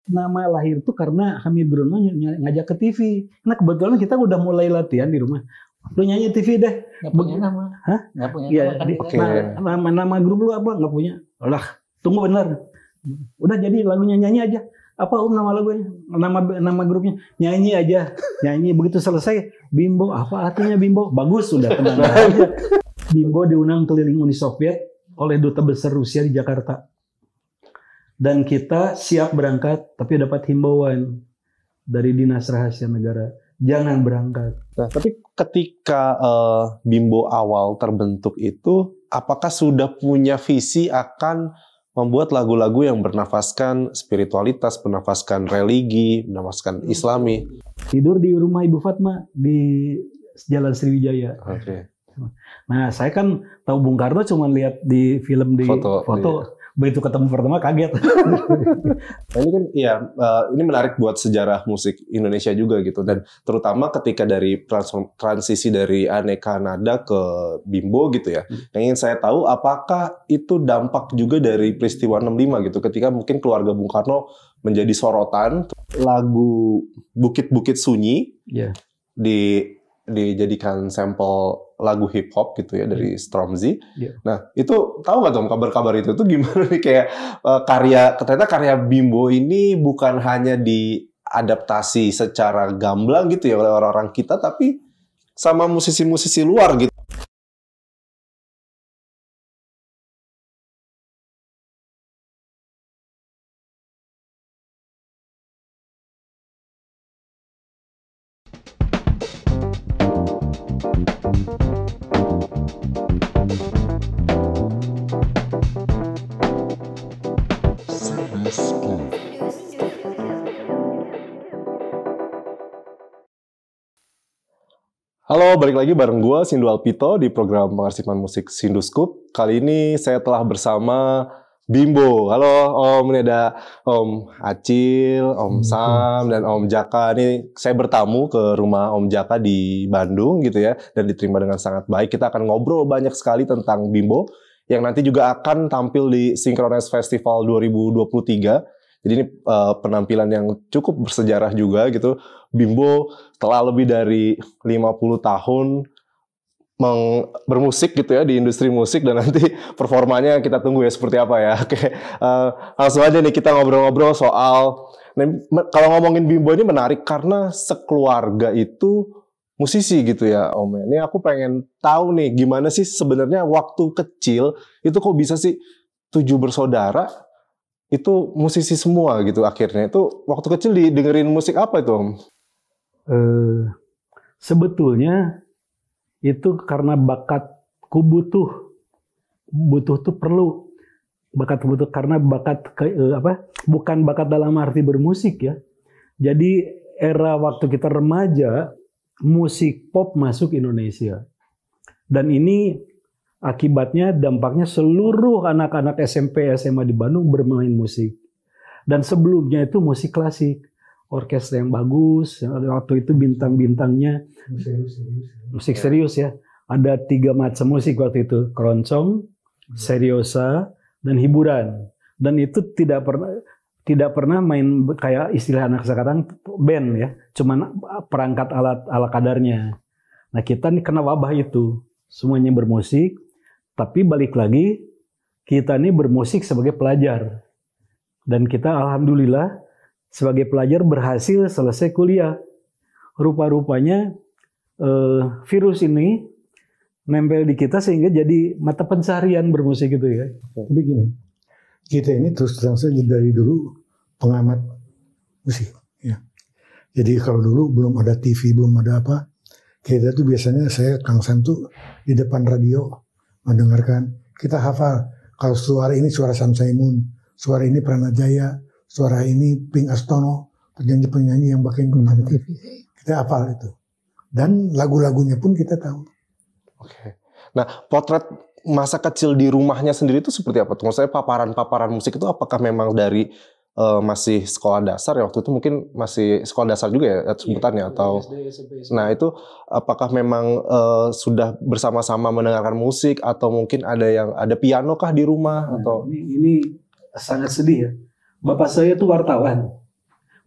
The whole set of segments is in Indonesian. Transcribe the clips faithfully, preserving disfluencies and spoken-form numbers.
nama lahir itu karena Hamid Bruno ngajak ke T V. Nah kebetulan kita udah mulai latihan di rumah. Lu nyanyi T V deh. Nggak punya nama. Hah? Nggak punya ya, nama. Di, okay. nah, nama, nama grup lu apa? Nggak punya. Lah, tunggu bener. Udah jadi lagunya nyanyi aja. Apa um nama lagunya? Nama nama grupnya nyanyi aja. Nyanyi begitu selesai Bimbo, apa artinya Bimbo? Bagus sudah tenang aja. Bimbo diundang keliling Uni Soviet oleh Duta Besar Rusia di Jakarta. Dan kita siap berangkat tapi dapat himbauan dari Dinas Rahasia Negara, jangan berangkat. Nah, tapi ketika uh, Bimbo awal terbentuk itu, apakah sudah punya visi akan membuat lagu-lagu yang bernafaskan spiritualitas, bernafaskan religi, bernafaskan Islami? Tidur di rumah Ibu Fatma di Jalan Sriwijaya. Oke. Okay. Nah, saya kan tahu Bung Karno cuma lihat di film di foto. foto. Iya. Begitu ketemu pertama kaget. Nah, ini kan ya uh, ini menarik buat sejarah musik Indonesia juga gitu, dan terutama ketika dari transisi dari aneka nada ke Bimbo gitu ya. Hmm. Yang ingin saya tahu apakah itu dampak juga dari peristiwa enam lima gitu, ketika mungkin keluarga Bung Karno menjadi sorotan, lagu Bukit-Bukit Sunyi yeah. di dijadikan sampel lagu hip hop gitu ya dari Stormzy. Yeah. Nah itu tahu nggak Tom kabar-kabar itu tuh gimana nih, kayak uh, karya ternyata karya Bimbo ini bukan hanya diadaptasi secara gamblang gitu ya oleh orang-orang kita, tapi sama musisi-musisi luar gitu. Halo, balik lagi bareng gue, Sindu Alpito, di program pengarsipan musik Sinduscoop. Kali ini saya telah bersama Bimbo. Halo Om, ini ada Om Acil, Om Sam, dan Om Jaka. Ini saya bertamu ke rumah Om Jaka di Bandung gitu ya, dan diterima dengan sangat baik. Kita akan ngobrol banyak sekali tentang Bimbo, yang nanti juga akan tampil di Synchronize Festival dua ribu dua puluh tiga. Jadi ini uh, penampilan yang cukup bersejarah juga gitu. Bimbo telah lebih dari lima puluh tahun meng bermusik gitu ya di industri musik, dan nanti performanya kita tunggu ya seperti apa ya. Oke, uh, langsung aja nih kita ngobrol-ngobrol soal. Nah, kalau ngomongin Bimbo ini menarik karena sekeluarga itu musisi gitu ya Om. Ini aku pengen tahu nih gimana sih sebenarnya waktu kecil itu kok bisa sih tujuh bersaudara itu musisi semua gitu akhirnya. Itu waktu kecil didengerin musik apa itu Om? Uh, sebetulnya itu karena bakatku butuh. Butuh tuh perlu. Bakat butuh karena bakat ke, uh, apa? Bukan bakat dalam arti bermusik ya. Jadi era waktu kita remaja, musik pop masuk Indonesia. Dan ini akibatnya, dampaknya seluruh anak-anak S M P, S M A di Bandung bermain musik. Dan sebelumnya itu musik klasik, orkestra yang bagus. Waktu itu bintang-bintangnya musik serius ya. Ada tiga macam musik waktu itu, keroncong, seriosa, dan hiburan. Dan itu tidak pernah tidak pernah main kayak istilah anak sekarang band ya, cuman perangkat alat ala kadarnya. Nah kita nih kena wabah itu, semuanya bermusik. Tapi balik lagi, kita ini bermusik sebagai pelajar. Dan kita alhamdulillah sebagai pelajar berhasil selesai kuliah. Rupa-rupanya eh, virus ini nempel di kita sehingga jadi mata pencarian bermusik itu ya. Tapi gini, kita ini terus terang saja dari dulu pengamat musik. Ya. Jadi kalau dulu belum ada T V, belum ada apa, kita tuh biasanya saya Kang Sam tuh di depan radio mendengarkan, kita hafal kalau suara ini suara Sam Saimun, suara ini Pranajaya, suara ini Pink Astono, penyanyi-penyanyi yang pakai gunakan T V. Kita hafal itu. Dan lagu-lagunya pun kita tahu. Oke. Nah, potret masa kecil di rumahnya sendiri itu seperti apa? Maksudnya paparan-paparan musik itu apakah memang dari uh, masih sekolah dasar ya, waktu itu mungkin masih sekolah dasar juga ya sebutannya, iya, atau S D, S M P, S M P. Nah itu apakah memang uh, sudah bersama-sama mendengarkan musik atau mungkin ada yang ada piano kah di rumah? Nah, atau ini, ini sangat sedih ya. Bapak saya tuh wartawan,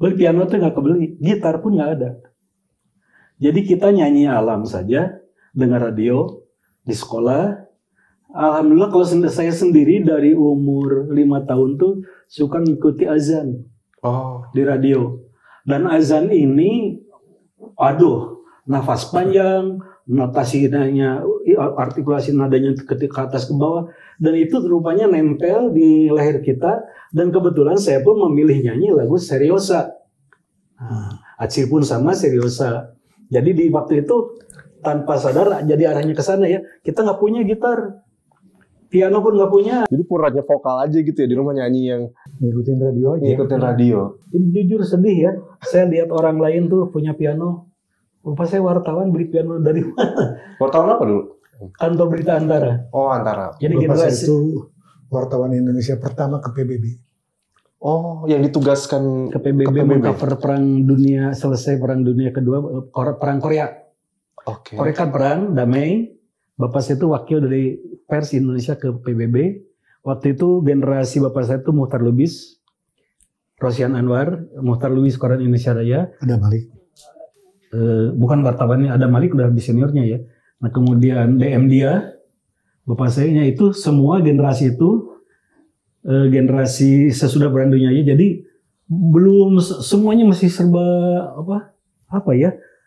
Beli piano tuh nggak kebeli, gitar pun nggak ada. Jadi kita nyanyi alam saja, dengar radio di sekolah. Alhamdulillah kalau saya sendiri dari umur lima tahun tuh suka mengikuti azan Oh. di radio. Dan azan ini, aduh, nafas panjang, notasinya, artikulasi nadanya ke atas ke bawah, dan itu rupanya nempel di leher kita. Dan kebetulan saya pun memilih nyanyi lagu Seriosa. Nah, Acil pun sama Seriosa. Jadi di waktu itu tanpa sadar jadi arahnya ke sana ya. Kita nggak punya gitar, piano pun nggak punya. Jadi puranya vokal aja gitu ya di rumah nyanyi yang Ngikutin radio aja. ngikutin radio. Jadi jujur sedih ya. Saya lihat orang lain tuh punya piano. Lupa saya wartawan beli piano dari mana? Wartawan apa dulu? Kantor Berita Antara. Oh, Antara. Jadi Bapak saya generasi itu wartawan Indonesia pertama ke P B B. Oh, yang ditugaskan ke P B B mengcover perang dunia, selesai perang dunia kedua, perang Korea. Oke. Korea kan perang damai. Bapak saya itu wakil dari pers Indonesia ke P B B. Waktu itu generasi bapak saya itu Muhtar Lubis, Rosian Anwar, Muhtar Lubis Koran Indonesia Raya. Ada Malik. Eh, bukan wartawannya, ada Malik udah lebih seniornya ya. Nah kemudian D M dia, bapak saya itu semua generasi itu eh, generasi sesudah perang dunia ya. Jadi belum semuanya masih serba apa apa ya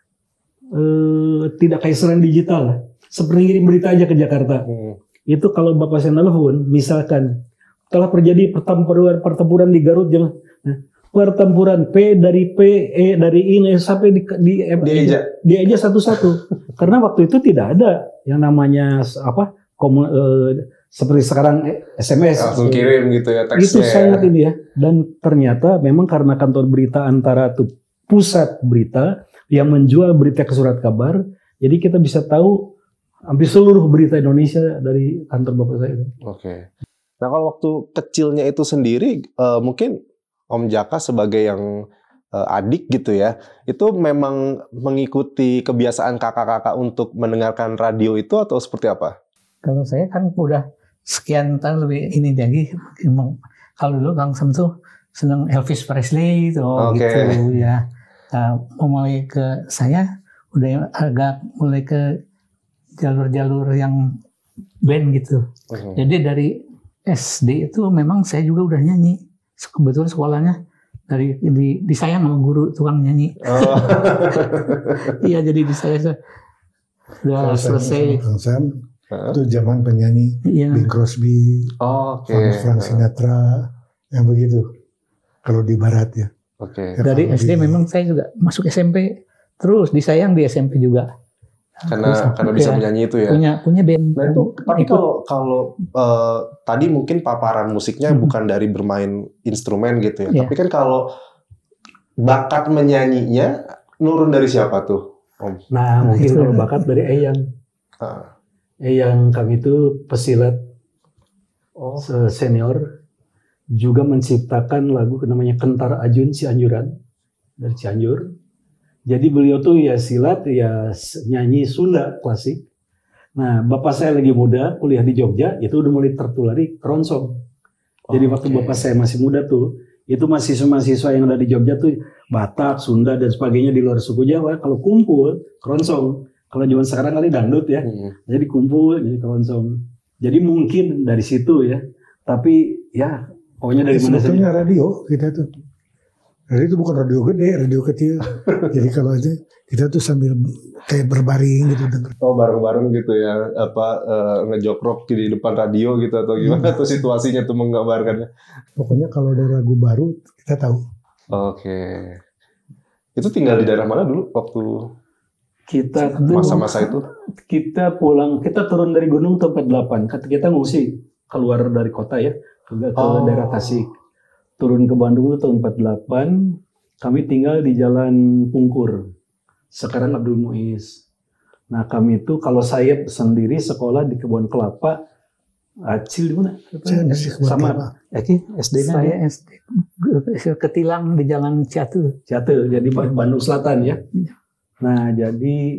eh, tidak kayak sekarang digital lah. Seperti ngirim berita aja ke Jakarta. Hmm. Itu kalau bapak saya nelfon, misalkan telah terjadi pertempuran pertempuran di Garut, jangan nah, pertempuran P dari P, E dari ini sampai di di Dieja. dieja satu-satu. Karena waktu itu tidak ada yang namanya apa komu, eh, seperti sekarang S M S. Langsung kirim gitu ya teksnya. Itu sangat ini ya. Dan ternyata memang karena kantor berita Antara itu pusat berita yang menjual berita ke surat kabar, jadi kita bisa tahu hampir seluruh berita Indonesia dari kantor bapak saya. Oke. Nah kalau waktu kecilnya itu sendiri, uh, mungkin Om Jaka sebagai yang uh, adik gitu ya, itu memang mengikuti kebiasaan kakak-kakak untuk mendengarkan radio itu atau seperti apa? Kalau saya kan udah sekian tahun lebih ini lagi. Kalau dulu Kang Sam tuh seneng Elvis Presley gitu, Oke. gitu ya. Nah, mulai ke saya udah agak mulai ke jalur-jalur yang band gitu. Uh-huh. Jadi dari S D itu memang saya juga udah nyanyi. Kebetulan sekolahnya dari di, disayang sama guru tukang nyanyi. Oh. Iya, jadi di saya udah selesai. Kang Sam Huh? itu zaman penyanyi Iya. Bing Crosby, Oke. Frank, Frank Sinatra, yang begitu. Kalau di barat ya. Oke. Ya, Dari kalau S D di- memang saya juga masuk S M P, terus disayang di S M P juga. Karena Terus, karena bisa ya, menyanyi itu ya. Punya punya band. Nah itu, tapi Ikut. kalau kalau eh, tadi mungkin paparan musiknya Hmm. bukan dari bermain instrumen gitu ya. Iya. Tapi kan kalau bakat menyanyinya nurun dari siapa tuh, Om? Nah, mungkin itu. kalau bakat dari Eyang. Ah. Eyang kami itu pesilat Oh. se- senior, juga menciptakan lagu namanya Kentar Ajun Cianjuran dari Cianjur. Jadi beliau tuh ya silat, ya s- nyanyi Sunda klasik. Nah, bapak saya lagi muda, kuliah di Jogja, itu udah mulai tertulari keroncong. Jadi Oh, waktu oke. bapak saya masih muda tuh, itu mahasiswa-mahasiswa yang ada di Jogja tuh Batak, Sunda dan sebagainya di luar suku Jawa, kalau kumpul keroncong. Kalau zaman sekarang kali dangdut ya. Hmm. Jadi kumpul, jadi keroncong. Jadi mungkin dari situ ya. Tapi ya pokoknya dari mana Sebetulnya saja. radio kita tuh. Radio itu bukan radio gede, radio kecil. Jadi kalau itu kita tuh sambil kayak berbaring gitu denger. Oh bareng-bareng gitu ya, apa eh, ngejokrok di depan radio gitu atau gimana tuh situasinya tuh menggambarkannya? Pokoknya kalau ada lagu baru kita tahu. Oke. Itu tinggal di daerah mana dulu waktu Kita tuh masa-masa itu? kita pulang, kita turun dari gunung tempat delapan. Kata kita ngungsi keluar dari kota ya, ke, ke Oh. daerah Tasik. Turun ke Bandung itu tahun empat puluh delapan. Kami tinggal di Jalan Pungkur. Sekarang Abdul Muiz. Nah, kami itu kalau saya sendiri sekolah di Kebun Kelapa. Acil di mana? Saya di Kebun Sama Kelapa. Eki S D-nya Saya S D Ketilang di Jalan Ciatu. Jatuh, jadi Ba- Bandung Selatan ya. Nah, jadi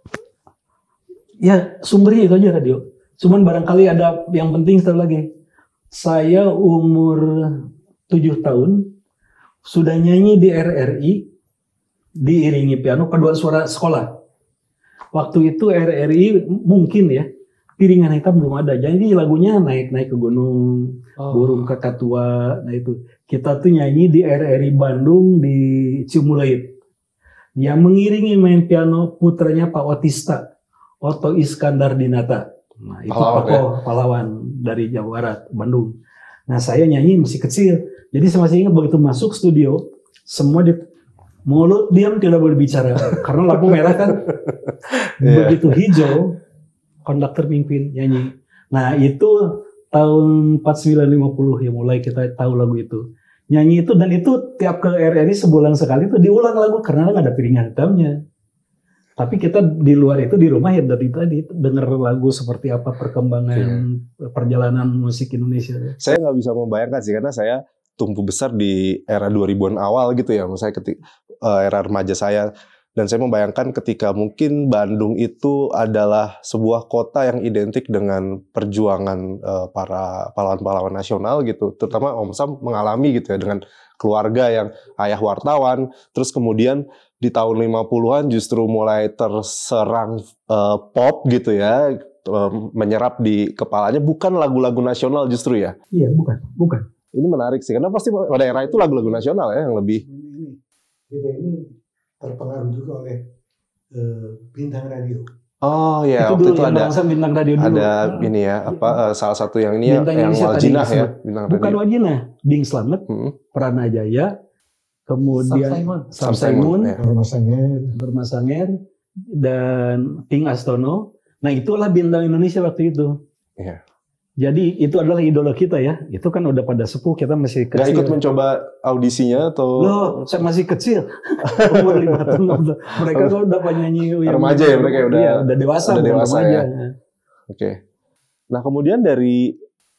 ya sumbernya itu aja radio. Cuman barangkali ada yang penting satu lagi. Saya umur tujuh tahun sudah nyanyi di R R I, diiringi piano, paduan suara sekolah. Waktu itu R R I mungkin ya, Piringan Hitam belum ada. Jadi lagunya naik-naik ke gunung, oh. burung kakak tua. Nah itu kita tuh nyanyi di R R I Bandung di Ciumuleit. Yang mengiringi main piano putranya Pak Otista, Otto Iskandar Dinata. Nah itu pahlawan, tokoh ya? pahlawan dari Jawa Barat, Bandung. Nah saya nyanyi masih kecil. Jadi saya masih ingat begitu masuk studio, semua di mulut diam tidak boleh bicara karena lampu merah kan. Yeah. Begitu hijau, konduktor pimpin nyanyi. Nah itu tahun empat puluh sembilan lima puluh ya mulai kita tahu lagu itu. Nyanyi itu dan itu tiap ke R R I sebulan sekali itu diulang lagu karena nggak ada Piringan Hitamnya. Tapi kita di luar itu di rumah ya dari tadi dengar lagu seperti apa perkembangan yeah. perjalanan musik Indonesia. Saya nggak bisa membayangkan sih karena saya tumbuh besar di era dua ribuan awal gitu ya, misalnya ketika uh, era remaja saya. Dan saya membayangkan ketika mungkin Bandung itu adalah sebuah kota yang identik dengan perjuangan uh, para pahlawan-pahlawan nasional gitu. Terutama Om Sam mengalami gitu ya dengan keluarga yang ayah wartawan. Terus kemudian di tahun lima puluhan justru mulai terserang uh, pop gitu ya. Uh, menyerap di kepalanya bukan lagu-lagu nasional justru ya? Iya, bukan. bukan. Ini menarik sih, karena pasti pada era itu lagu-lagu nasional ya yang lebih... Ini, kita ini terpengaruh juga oleh uh, bintang radio. Oh ya, itu waktu dulu itu ada bintang radio dulu. Ada ini ya, apa uh, salah satu yang ini ya, yang Waljinah ya, bintang radio. Bukan Waljinah, Bing Slamet, hmm. Pranajaya, kemudian Sam Saimun, ya. Burma Sanger, dan Ping Astono. Nah itulah bintang Indonesia waktu itu. Iya. Jadi itu adalah idola kita ya. Itu kan udah pada sepuh, kita masih kecil. Gak ikut mencoba audisinya atau? Loh, saya masih kecil. Umur lima tahun. Mereka kan udah penyanyi yang remaja ya mereka udah. Iya, udah dewasa. Udah dewasa remaja. ya. Oke. Okay. Nah kemudian dari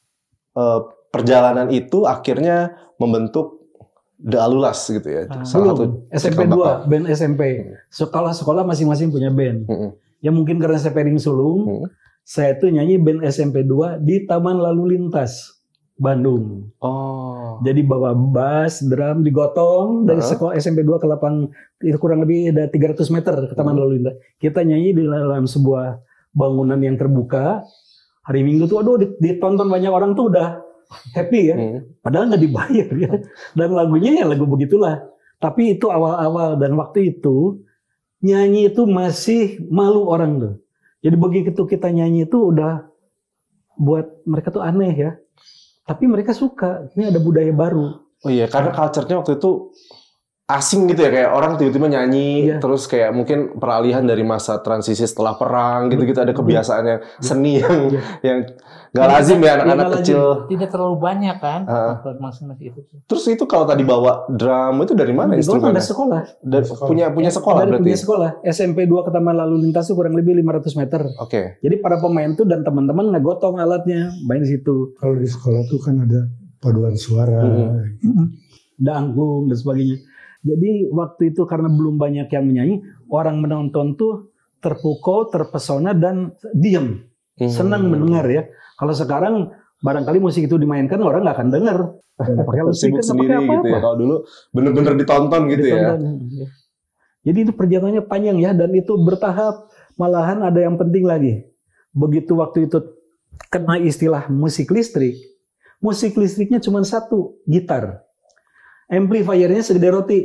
uh, perjalanan itu akhirnya membentuk The Alulas gitu ya. Ah, salah belum. satu S M P dua, band S M P. Sekolah-sekolah masing-masing punya band. Hmm. Ya mungkin karena saya Pering Sulung. Hmm. Saya tuh nyanyi band S M P dua di Taman Lalu Lintas Bandung. Oh. Jadi bawa bass, drum digotong dari uh-huh. sekolah S M P dua ke lapang itu kurang lebih ada tiga ratus meter ke Taman uh-huh. Lalu Lintas. Kita nyanyi di dalam sebuah bangunan yang terbuka. Hari Minggu tuh aduh ditonton banyak orang tuh udah happy ya. Uh-huh. Padahal nggak dibayar ya. Dan lagunya ya lagu begitulah. Tapi itu awal-awal dan waktu itu nyanyi itu masih malu orang tuh. Jadi begitu kita nyanyi itu udah buat mereka tuh aneh ya. Tapi mereka suka. Ini ada budaya baru. Oh iya, karena culture-nya waktu itu asing gitu ya. Kayak orang tiba-tiba nyanyi. Iya. Terus kayak mungkin peralihan dari masa transisi setelah perang gitu-gitu. Ada kebiasaannya seni yang iya. yang gak lazim ya anak-anak ya, kecil. Tidak terlalu banyak kan. Uh. Masing-masing itu. Terus itu kalau tadi bawa drum itu dari mana instrumennya? Dari sekolah. Dari sekolah. Punya, punya sekolah dari berarti? Punya sekolah. S M P dua ke Taman Lalu Lintas itu kurang lebih lima ratus meter. Oke. Okay. Jadi para pemain tuh dan teman-teman ngegotong alatnya. Main di situ. Kalau di sekolah tuh kan ada paduan suara. Hmm. Ada angklung dan sebagainya. Jadi waktu itu karena belum banyak yang menyanyi, orang menonton tuh terpukau, terpesona dan diam, hmm. senang mendengar ya. Kalau sekarang barangkali musik itu dimainkan orang nggak akan dengar. Pakai sibuk sendiri apa-apa. Gitu ya. Kalau dulu benar-benar ditonton gitu ditonton, ya. Jadi itu perjalanannya panjang ya dan itu bertahap. Malahan ada yang penting lagi. Begitu waktu itu kena istilah musik listrik, musik listriknya cuma satu, gitar. Amplifiernya segede roti.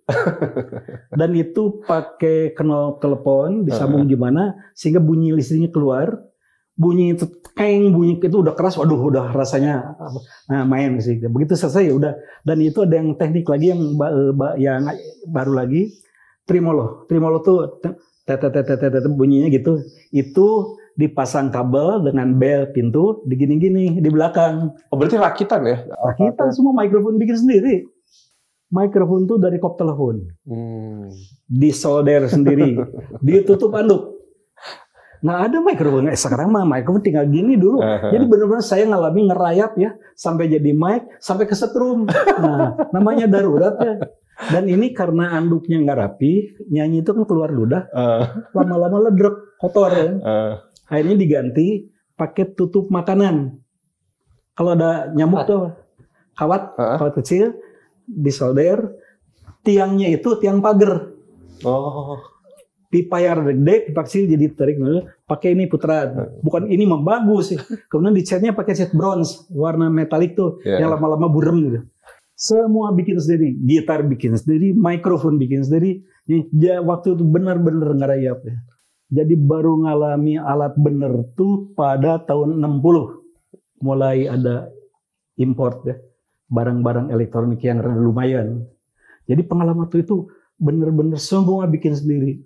Dan itu pakai knop telepon disambung uh-huh. gimana sehingga bunyi listriknya keluar. Bunyi itu keng, bunyi itu udah keras. Waduh, udah rasanya nah, main sih. Begitu selesai ya udah. Dan itu ada yang teknik lagi yang yang baru lagi tremolo. Tremolo tuh tetetetetet bunyinya gitu. Itu dipasang kabel dengan bel pintu digini-gini di belakang. Oh, berarti rakitan ya? Rakitan semua, mikrofon bikin sendiri. Mikrofon tuh dari kop telepon, hmm. disolder sendiri, ditutup anduk. Nggak ada mikrofon. Eh, sekarang mah mikrofon tinggal gini dulu. Uh-huh. Jadi benar-benar saya ngalami ngerayap ya, sampai jadi mic, sampai kesetrum. Nah, namanya darurat ya. Dan ini karena anduknya nggak rapi, nyanyi itu kan keluar ludah, uh. lama-lama ledrek, kotor ya. Uh. Akhirnya diganti pakai tutup makanan. Kalau ada nyamuk tuh, kawat, uh. kawat kecil. disolder, tiangnya itu tiang pagar. Oh. Pipa yang ada gede, pipa kecil jadi tarik, pakai ini putaran. Bukan ini mah bagus sih. Kemudian dicatnya pakai cat bronze, warna metalik tuh, Yeah. yang lama-lama burem gitu. Semua bikin sendiri, gitar bikin sendiri, mikrofon bikin sendiri. Ya, waktu itu benar-benar ngerayap ya. Jadi baru ngalami alat bener tuh pada tahun enam puluh. Mulai ada import ya, barang-barang elektronik yang lumayan. Jadi pengalaman itu bener-bener semua bikin sendiri.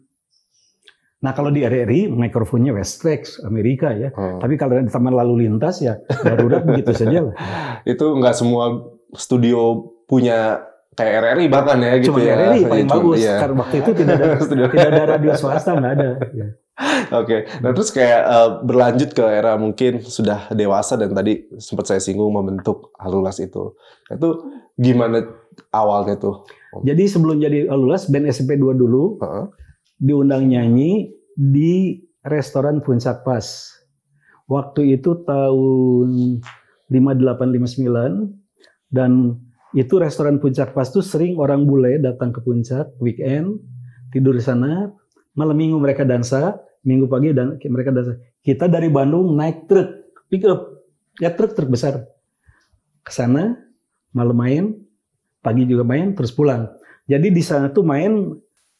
Nah kalau di R R I mikrofonnya Westrex Amerika ya. Hmm. Tapi kalau di taman lalu lintas ya darurat begitu saja lah. Itu nggak semua studio punya kayak R R I bahkan ya gitu. Cuma ya. R R I paling ya, bagus. iya. Karena waktu itu tidak ada tidak ada radio swasta, nggak ada. Ya. Oke, okay. Nah terus kayak uh, berlanjut ke era mungkin sudah dewasa dan tadi sempat saya singgung membentuk Alulas itu. Itu gimana awalnya tuh? Jadi sebelum jadi Alulas, band S M P dua dulu. Uh-huh. Diundang nyanyi di restoran Puncak Pas. Waktu itu tahun lima delapan lima sembilan dan itu restoran Puncak Pas tuh sering orang bule datang ke puncak weekend, tidur di sana, malam minggu mereka dansa, minggu pagi dan mereka dansa. Kita dari Bandung naik truk pick up, ya truk truk besar ke sana, malam main, pagi juga main, terus pulang. Jadi di sana tuh main.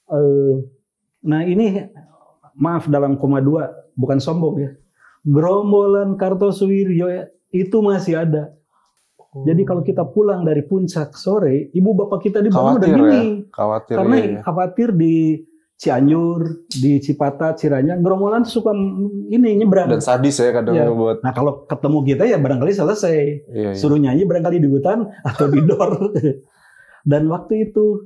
Uh, Nah ini maaf dalam koma dua bukan sombong ya. Gerombolan Kartosuwiryo itu masih ada. Oh. Jadi kalau kita pulang dari puncak sore, ibu bapak kita di Bandung udah gini. Ya? Khawatir Karena ya. khawatir di Cianjur, di Cipatat, Ciranyang, gerombolan suka ini nyebrang. Dan sadis ya kadang ya. Buat. Nah kalau ketemu kita ya barangkali selesai. Iya, iya. Suruh nyanyi barangkali di hutan atau di dor. Dan waktu itu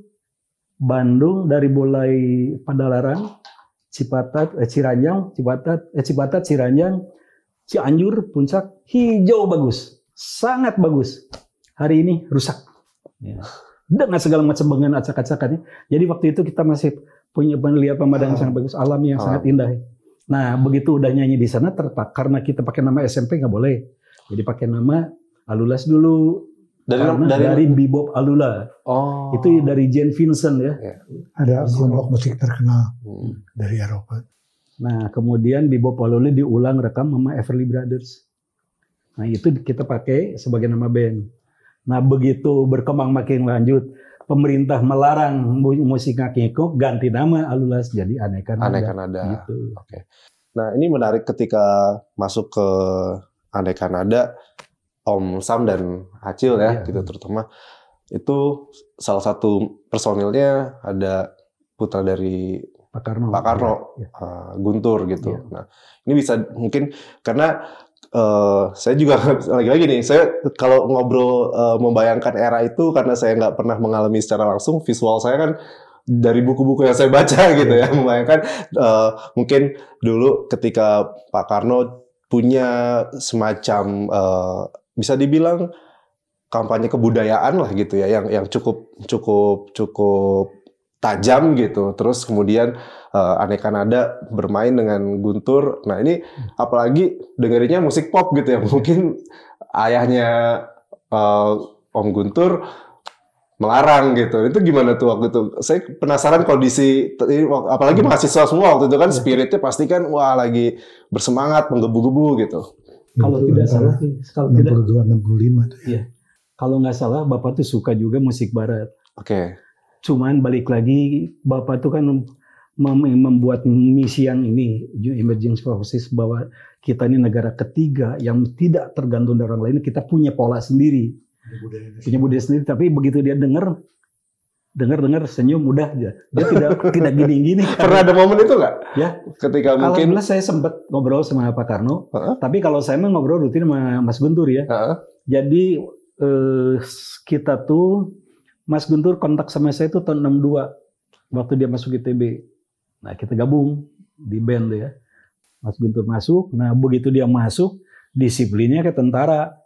Bandung dari mulai Padalarang, Cipatat, eh, Ciranyang, Cipatat, eh, Cipatat, Ciranyang, Cianjur, Puncak, hijau bagus, sangat bagus. Hari ini rusak, ya. Dengan segala macam bangunan acak-acakannya. Jadi waktu itu kita masih punya lihat pemandangan yang sangat bagus, alam yang oh. sangat indah. Nah begitu udah nyanyi di sana terpak karena kita pakai nama S M P nggak boleh, jadi pakai nama Alulas dulu. Dari, dari, dari Bebop Alula. Oh. Itu dari Jane Vincent ya. ya. Ada kelompok musik terkenal hmm. dari Eropa. Nah, kemudian Bebop Alula diulang rekam sama Everly Brothers. Nah, itu kita pakai sebagai nama band. Nah, begitu berkembang makin lanjut, pemerintah melarang musik ngakiko, ganti nama Alulas jadi Aneka Nada. Aneka Nada. Gitu. Oke. Nah, ini menarik ketika masuk ke Aneka Nada. Om Sam dan Acil ya, iya. gitu terutama itu salah satu personilnya ada putra dari Pak Karno, Pak Karno iya. uh, Guntur gitu. Iya. Nah ini bisa mungkin karena uh, saya juga lagi-lagi nih, saya kalau ngobrol uh, membayangkan era itu karena saya nggak pernah mengalami secara langsung, visual saya kan dari buku-buku yang saya baca gitu ya, membayangkan uh, mungkin dulu ketika Pak Karno punya semacam uh, bisa dibilang kampanye kebudayaan lah gitu ya, yang yang cukup cukup cukup tajam gitu. Terus kemudian uh, Aneka Nada bermain dengan Guntur. Nah ini apalagi dengerinnya musik pop gitu ya. Mungkin ayahnya uh, Om Guntur melarang gitu. Itu gimana tuh waktu itu? Saya penasaran kondisi, apalagi mahasiswa semua waktu itu kan spiritnya pasti kan wah lagi bersemangat, menggebu-gebu gitu. Kalau tidak salah, kalau tidak enam puluh dua enam puluh lima tuh. Iya. Kalau nggak salah, Bapak tuh suka juga musik barat. Oke. Okay. Cuman balik lagi, Bapak tuh kan mem- membuat misi yang ini, emerging forces, bahwa kita ini negara ketiga yang tidak tergantung dari orang lain. Kita punya pola sendiri, budaya punya budaya sendiri. Tapi begitu dia dengar, dengar-dengar senyum udah aja. Dia tidak tidak gini-gini. Kan. Pernah ada momen itu nggak? Ya. Ketika mungkin. Alhamdulillah saya sempat ngobrol sama Pak Karno. Uh-huh. Tapi kalau saya mah ngobrol rutin sama Mas Guntur ya. Uh-huh. Jadi eh, kita tuh Mas Guntur kontak sama saya itu tahun enam dua waktu dia masuk I T B. Nah kita gabung di band ya. Mas Guntur masuk. Nah begitu dia masuk, disiplinnya kayak tentara.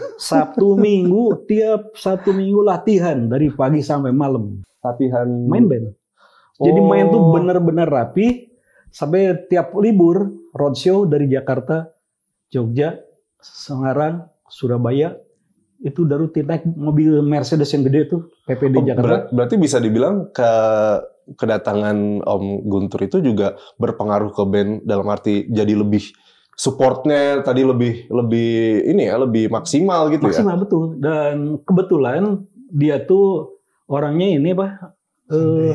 Sabtu Minggu tiap satu minggu latihan dari pagi sampai malam. Latihan main band. Jadi oh. main tuh benar-benar rapi sampai tiap libur roadshow dari Jakarta, Jogja, Semarang, Surabaya itu udah rutin naik mobil Mercedes yang gede tuh P P D Oh, Jakarta. ber- berarti bisa dibilang ke kedatangan Om Guntur itu juga berpengaruh ke band dalam arti jadi lebih supportnya tadi lebih lebih ini ya lebih maksimal gitu Maksimal betul. Dan kebetulan dia tuh orangnya ini apa? Eh,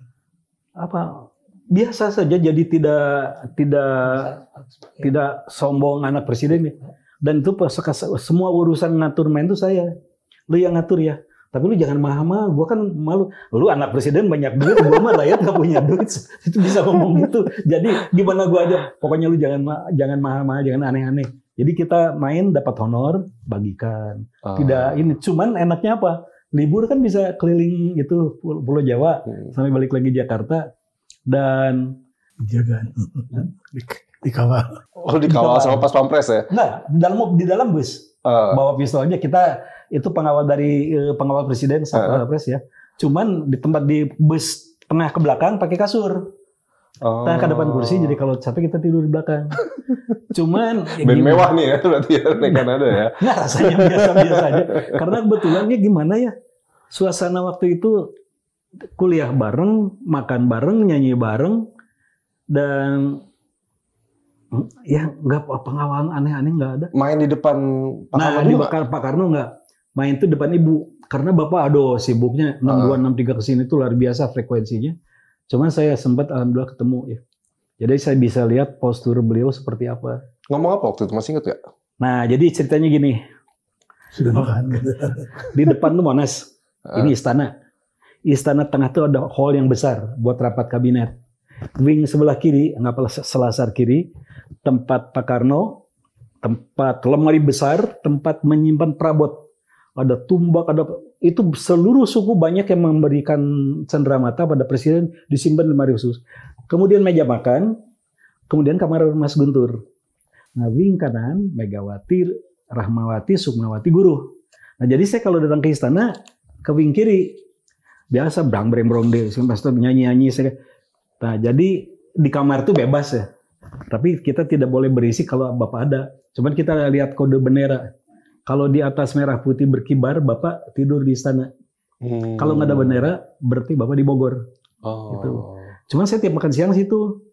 apa? Biasa saja, jadi tidak tidak tidak sombong anak presiden ya. Dan itu pas semua urusan ngatur main itu saya. Lu yang ngatur ya. Tapi lu jangan mahal-mahal, gue kan malu. Lu anak presiden banyak duit, gue mah rakyat gak punya duit. Itu bisa ngomong gitu. Jadi gimana gue aja, pokoknya lu jangan jangan mahal-mahal, jangan aneh-aneh. Jadi kita main dapat honor, bagikan. ya. Tidak ini, cuman enaknya apa? Libur kan bisa keliling itu Pulau Jawa Hmm. sampai balik lagi Jakarta dan Jagaan. Di, dikawal. Oh dikawal sama pas pampres ya? enggak di dalam di dalam bus. Uh, Bawa pistol aja, kita itu pengawal dari eh, pengawal presiden Uh-huh. Satpol ya. Cuman di tempat di bus tengah ke belakang pakai kasur. oh. Tengah ke depan kursi, jadi kalau capek kita tidur di belakang. Cuman ya Band gimana? mewah nih ya berarti ya naik Kanada ya. Nggak, rasanya biasa-biasa aja. Karena kebetulannya gimana ya? Suasana waktu itu kuliah bareng, makan bareng, nyanyi bareng, dan ya nggak pengawalan aneh-aneh nggak ada. Main di depan Pak Nah, Karno di juga? Pak, Pak Karno nggak. Main tuh depan ibu. Karena bapak aduh sibuknya enam dua enam tiga kesini tuh luar biasa frekuensinya. Cuman saya sempat alhamdulillah ketemu ya. Jadi saya bisa lihat postur beliau seperti apa. Ngomong apa waktu itu masih inget gak? Nah, jadi ceritanya gini. Sudah makan. Di depan tuh Monas. Ini istana. Istana tengah tuh ada hall yang besar buat rapat kabinet. Wing sebelah kiri, anggaplah selasar kiri, tempat Pak Karno, tempat lemari besar, tempat menyimpan perabot. Ada tumbak, ada itu seluruh suku banyak yang memberikan cenderamata pada presiden disimpan di lemari khusus. Kemudian meja makan, kemudian kamar Mas Guntur. Nah, wing kanan Megawati, Rahmawati, Sukmawati, guru. Nah, jadi saya kalau datang ke istana ke wing kiri biasa brang breng bronde, pasti nyanyi-nyanyi saya. Nah, jadi di kamar itu bebas ya. Tapi kita tidak boleh berisik kalau Bapak ada. Cuman kita lihat kode bendera. Kalau di atas merah putih berkibar, Bapak tidur di istana. Hmm. Kalau nggak ada bendera, berarti Bapak di Bogor. Oh. Gitu. Cuman saya tiap makan siang situ.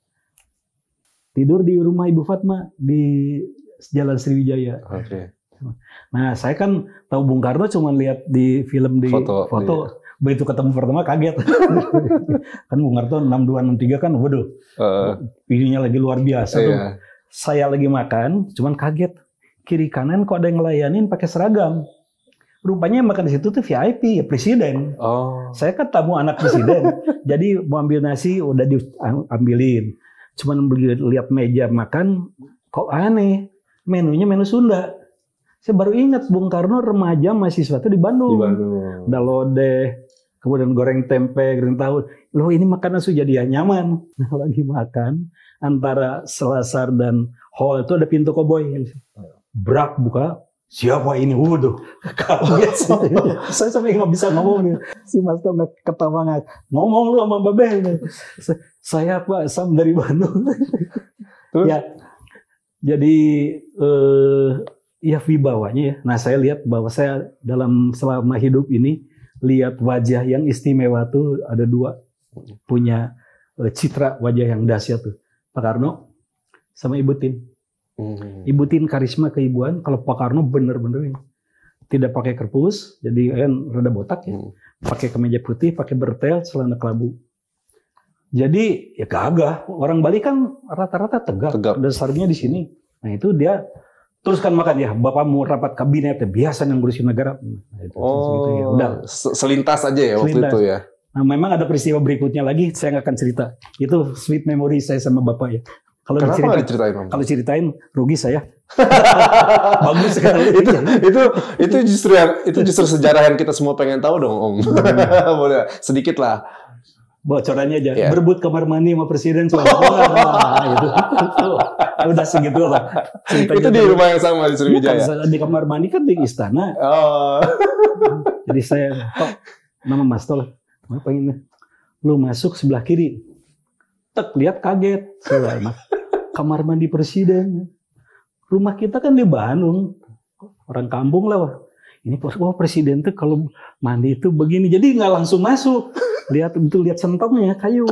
Tidur di rumah Ibu Fatma di Jalan Sriwijaya. Oke. Nah, saya kan tahu Bung Karno cuma lihat di film di Foto, foto. Begitu ketemu pertama kaget. Kan Bung Karno enam dua enam tiga kan, waduh. Uh, Ininya lagi luar biasa tuh. iya. Saya lagi makan, cuman kaget. Kiri kanan kok ada yang ngelayanin pakai seragam. Rupanya yang makan di situ tuh V I P, ya presiden. Oh. Saya kan tamu anak presiden. Jadi mau ambil nasi udah diambilin. Cuman beli lihat meja makan kok aneh. Menunya menu Sunda. Saya baru ingat Bung Karno remaja mahasiswa tuh di Bandung. Di Bandung. Ada lodeh, kemudian goreng tempe, goreng tahu. Loh ini makanan sudah jadi nyaman. Nah, lagi makan antara selasar dan hall itu ada pintu koboi. Brak buka, siapa ini? Waduh, kaget. Saya sampai nggak bisa ngomong nih. Si Mas Tom nggak ketawa nggak. Ngomong lu sama Mbak Bel. Saya Pak Sam dari Bandung. Ya, jadi eh, ya wibawanya ya. Nah saya lihat bahwa saya dalam selama hidup ini lihat wajah yang istimewa tuh ada dua, punya eh, citra wajah yang dahsyat tuh, Pak Karno sama Ibu Tin. Hmm. Ibu Tin karisma keibuan, kalau Pak Karno bener-bener ya. Tidak pakai kerpus, jadi kan rada botak ya. Hmm. Pakai kemeja putih, pakai bertel, celana kelabu. Jadi ya gagah. Orang Bali kan rata-rata tegak. Tegak. Dasarnya di sini. Nah itu dia teruskan makan ya. Bapak mau rapat kabinet ya, biasa yang ngurusin negara. Nah, itu, gitu ya. Oh. Udah. Se- Selintas aja ya waktu Selintas. itu ya. Nah memang ada peristiwa berikutnya lagi. Saya nggak akan cerita. Itu sweet memory saya sama bapak ya. Kalau Kenapa diceritain, nggak diceritain Om? kalau ceritain rugi saya. Bagus sekali. itu itu itu justru yang itu justru sejarah yang kita semua pengen tahu dong Om. Boleh sedikit lah. Bocorannya aja. Ya. Berebut kamar mandi sama presiden. Wah, gitu. Udah segitu lah. Ceritanya Itu di dulu. rumah yang sama di Sriwijaya. Bukan, di kamar mandi kan di istana. Oh. Jadi saya, Pak, nama Mas Tol, apa ini? Lu masuk sebelah kiri. Tek, lihat kaget. Saya, kamar mandi presiden. Rumah kita kan di Bandung. Orang kampung lah, Wah. ini oh presiden tuh kalau mandi itu begini. Jadi nggak langsung masuk. Lihat betul lihat sentongnya kayu.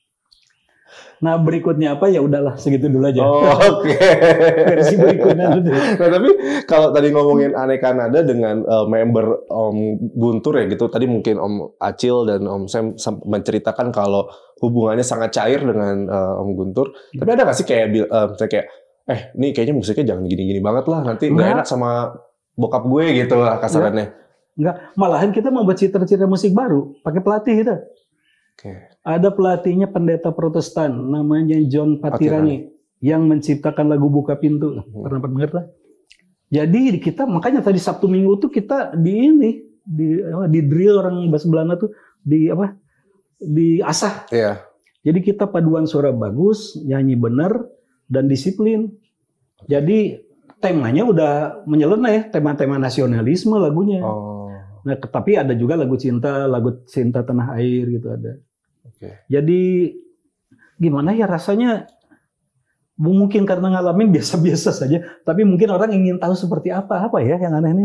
Nah berikutnya apa ya udahlah segitu dulu aja. Oh, oke. Okay. Versi berikutnya dulu. Nah tapi kalau tadi ngomongin Aneka Nada dengan uh, member Om Guntur ya gitu, tadi mungkin Om Acil dan Om Sam menceritakan kalau hubungannya sangat cair dengan uh, Om Guntur. Hmm. Tapi ada nggak sih kayak uh, misalnya kayak eh nih kayaknya musiknya jangan gini-gini banget lah, nanti nggak enak sama bokap gue gitu lah kasarannya. Enggak, malahan kita membuat citra-citra musik baru pakai pelatih kita. Okay. Ada pelatihnya pendeta Protestan namanya John Patirani yang menciptakan lagu Buka Pintu. Hmm. Pernah dengar lah. Jadi kita makanya tadi Sabtu Minggu tuh kita di ini di di drill orang bahasa Belanda tuh di apa? Di asah. Yeah. Jadi kita paduan suara bagus, nyanyi benar dan disiplin. Jadi temanya udah menyeleneh, tema-tema nasionalisme lagunya. Oh. Nah, tapi ada juga lagu cinta, lagu cinta tanah air gitu ada. Okay. Jadi gimana ya rasanya? Mungkin karena ngalamin biasa-biasa saja, tapi mungkin orang ingin tahu seperti apa apa ya yang aneh ini.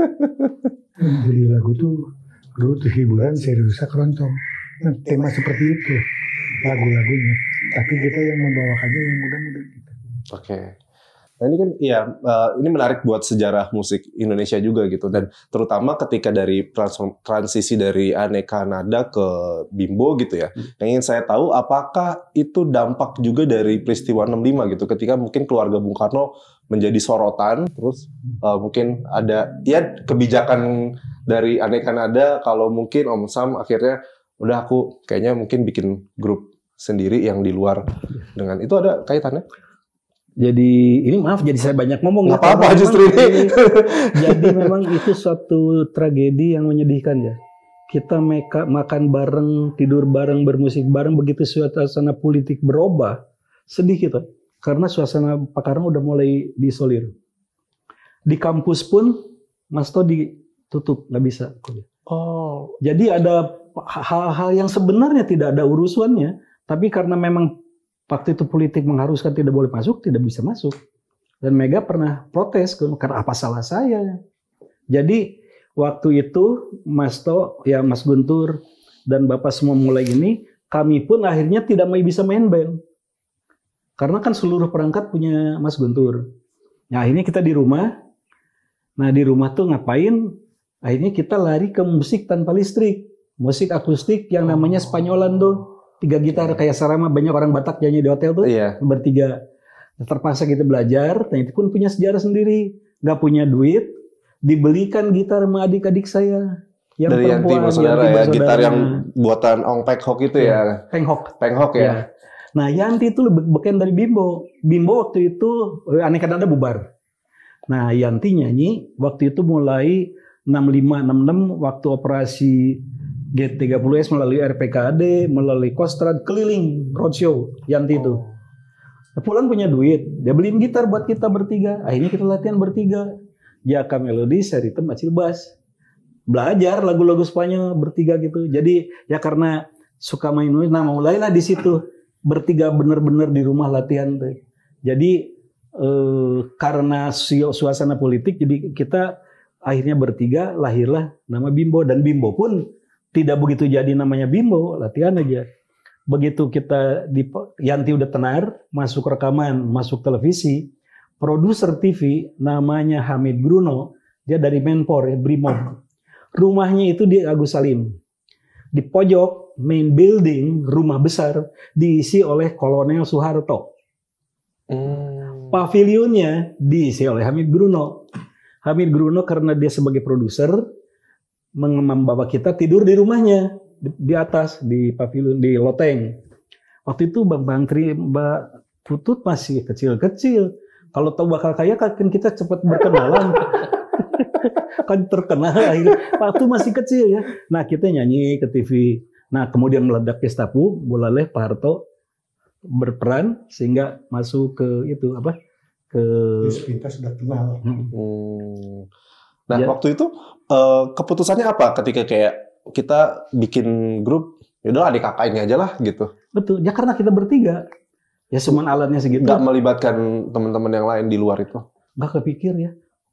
Jadi lagu tuh dulu tuh hiburan seriusnya keroncong. Nah, tema seperti itu lagu-lagunya. Tapi kita yang membawakannya yang muda-muda gitu. Oke. Okay. Nah ini kan ya uh, ini menarik buat sejarah musik Indonesia juga gitu, dan terutama ketika dari transisi dari Aneka Nada ke Bimbo gitu ya. Hmm. Yang ingin saya tahu apakah itu dampak juga dari peristiwa enam puluh lima gitu, ketika mungkin keluarga Bung Karno menjadi sorotan, terus uh, mungkin ada ya kebijakan dari Aneka Nada kalau mungkin Om Sam akhirnya udah aku kayaknya mungkin bikin grup sendiri yang di luar dengan itu, ada kaitannya? Jadi ini maaf jadi saya banyak ngomong. Nggak apa-apa justru ini. Jadi memang itu suatu tragedi yang menyedihkan ya. Kita meka, makan bareng, tidur bareng, bermusik bareng, begitu suasana politik berubah, sedih kita. Karena suasana Pak Karno udah mulai diisolir. Di kampus pun Mas To ditutup, nggak bisa. Oh. Jadi ada hal-hal yang sebenarnya tidak ada urusannya, tapi karena memang waktu itu politik mengharuskan tidak boleh masuk, tidak bisa masuk. Dan Mega pernah protes, karena apa salah saya? Jadi waktu itu Mas To, ya Mas Guntur, dan Bapak semua mulai ini, kami pun akhirnya tidak bisa main band. Karena kan seluruh perangkat punya Mas Guntur. Nah akhirnya kita di rumah, nah di rumah tuh ngapain? Akhirnya kita lari ke musik tanpa listrik. Musik akustik yang namanya Spanyolan tuh. Tiga gitar kayak Sarama, banyak orang Batak nyanyi di hotel tuh, iya. Bertiga. Terpaksa kita belajar, dan itu pun punya sejarah sendiri. Nggak punya duit, dibelikan gitar sama adik-adik saya. Yang dari Yanti bersaudara ya, gitar yang buatan Ong Pek Hok itu ya. ya. Penghok. Penghok ya. ya. Nah Yanti itu beken dari Bimbo. Bimbo waktu itu, Aneka Nada bubar. Nah Yanti nyanyi, waktu itu mulai enam puluh lima enam puluh enam waktu operasi G tiga puluh S melalui R P K A D, melalui Kostrad, keliling roadshow Yanti itu. Oh. Pulang punya duit, dia beliin gitar buat kita bertiga. Akhirnya kita latihan bertiga. Jaka Melodi, Seritem, Acil Bass. Belajar lagu-lagu Spanyol bertiga gitu. Jadi ya karena suka main musik, nah mulailah di situ bertiga bener-bener di rumah latihan tuh. Jadi eh, karena suasana politik, jadi kita akhirnya bertiga lahirlah nama Bimbo, dan Bimbo pun tidak begitu jadi namanya Bimbo, latihan aja. Begitu kita di Yanti udah tenar, masuk rekaman, masuk televisi, produser T V namanya Hamid Bruno, dia dari Menpor, ya, Brimob. Rumahnya itu di Agus Salim. Di pojok main building, rumah besar, diisi oleh Kolonel Soeharto. Hmm. Pavilionnya diisi oleh Hamid Bruno. Hamid Bruno karena dia sebagai produser, membawa kita tidur di rumahnya di, di atas di pavilion di loteng. Waktu itu Bang Bang Tri, Mbak Putut masih kecil-kecil. Kalau tahu bakal kaya kan kita cepat berkenalan. Kan terkenal akhirnya. Waktu masih kecil ya. Nah kita nyanyi ke T V. Nah kemudian meledak Gestapu, Bolaleh, Pak Harto berperan sehingga masuk ke itu apa? Ke kita sudah kenal. Hmm. Nah ya. Waktu itu uh, keputusannya apa ketika kayak kita bikin grup, yaudah adik kakak ini aja lah gitu. Betul, ya karena kita bertiga. Ya cuman alatnya segitu. Nggak melibatkan teman-teman yang lain di luar itu? Nggak kepikir ya.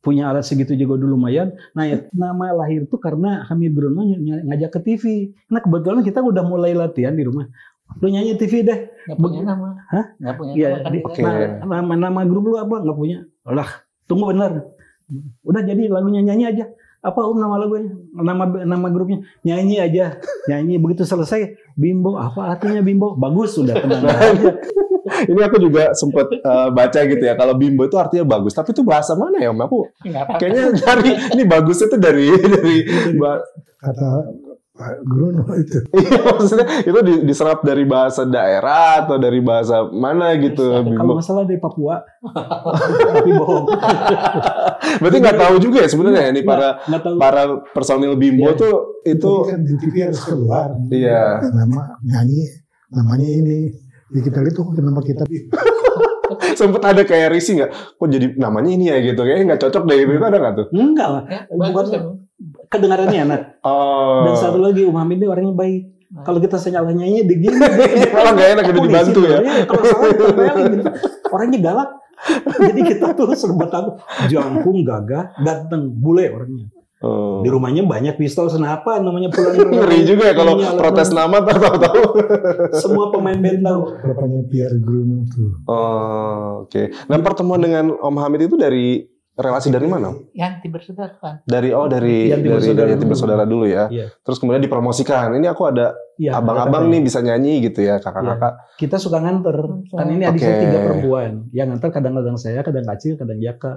punya alat segitu juga dulu lumayan. Nah, ya, nama lahir tuh karena Hamid Bruno ny- ny- ngajak ke T V. Nah, kebetulan kita udah mulai latihan di rumah. Lu nyanyi T V deh. Nggak punya nama. Hah? Nggak punya Iya, nama kan? di- Oke. nah, nama nama grup lu apa? Nggak punya. Lah, tunggu bener. Udah jadi lagunya nyanyi aja. Apa um nama lagunya? Nama nama grupnya nyanyi aja. Nyanyi begitu selesai Bimbo, apa artinya Bimbo? Bagus sudah tenang aja. Ini aku juga sempat eh, baca gitu ya. Kalau bimbo itu artinya bagus. Tapi itu bahasa mana ya Om? Aku Nggak apa-apa. kayaknya dari ini bagus itu dari dari ba- Kata Pak Bruno itu. iya, maksudnya itu di- diserap dari bahasa daerah atau dari bahasa mana gitu Kalau bimbo. nggak salah dari Papua. Tapi bohong. Berarti nggak tahu juga ya sebenarnya ini para Nggak tahu. para personil bimbo Iya. tuh itu Tapi kan di T V harus keluar. iya. Nama nyanyi namanya ini. Ya kita lihat tuh nama kita. Sempet ada kayak risih nggak? Kok jadi namanya ini ya gitu? Kayaknya nggak cocok deh gitu. Itu ada nggak tuh? Enggak lah. Ya, Bukan bagus kan? kedengarannya enak. Oh. Dan satu lagi Om Hamid ini orangnya baik. Kalau kita senyalah nyanyi di gini, Malah nggak enak gitu dibantu ya. Kalau salah ditempelin gitu. Orangnya galak. Jadi kita tuh serba takut. Jangkung, gagah, ganteng, bule orangnya. Oh. Di rumahnya banyak pistol, kenapa namanya pulang Ngeri juga ya kalau protes nama tahu-tahu. Semua pemain band tahu. Bapaknya Pierre Bruno tuh. Oh, oke. Nah, pertemuan dengan Om Hamid itu dari relasi dari mana? Yanti bersaudara kan. Dari oh dari Yanti dari Bersaudara dari Yanti dulu. Bersaudara dulu ya. Iya. Terus kemudian dipromosikan. Ini aku ada Iya, abang-abang ada nih katanya. bisa nyanyi gitu ya, kakak-kakak. Kita suka nganter. Kan ini adik Oke. saya tiga perempuan. Yang nganter kadang-kadang saya, kadang Kacil, kadang Jaka.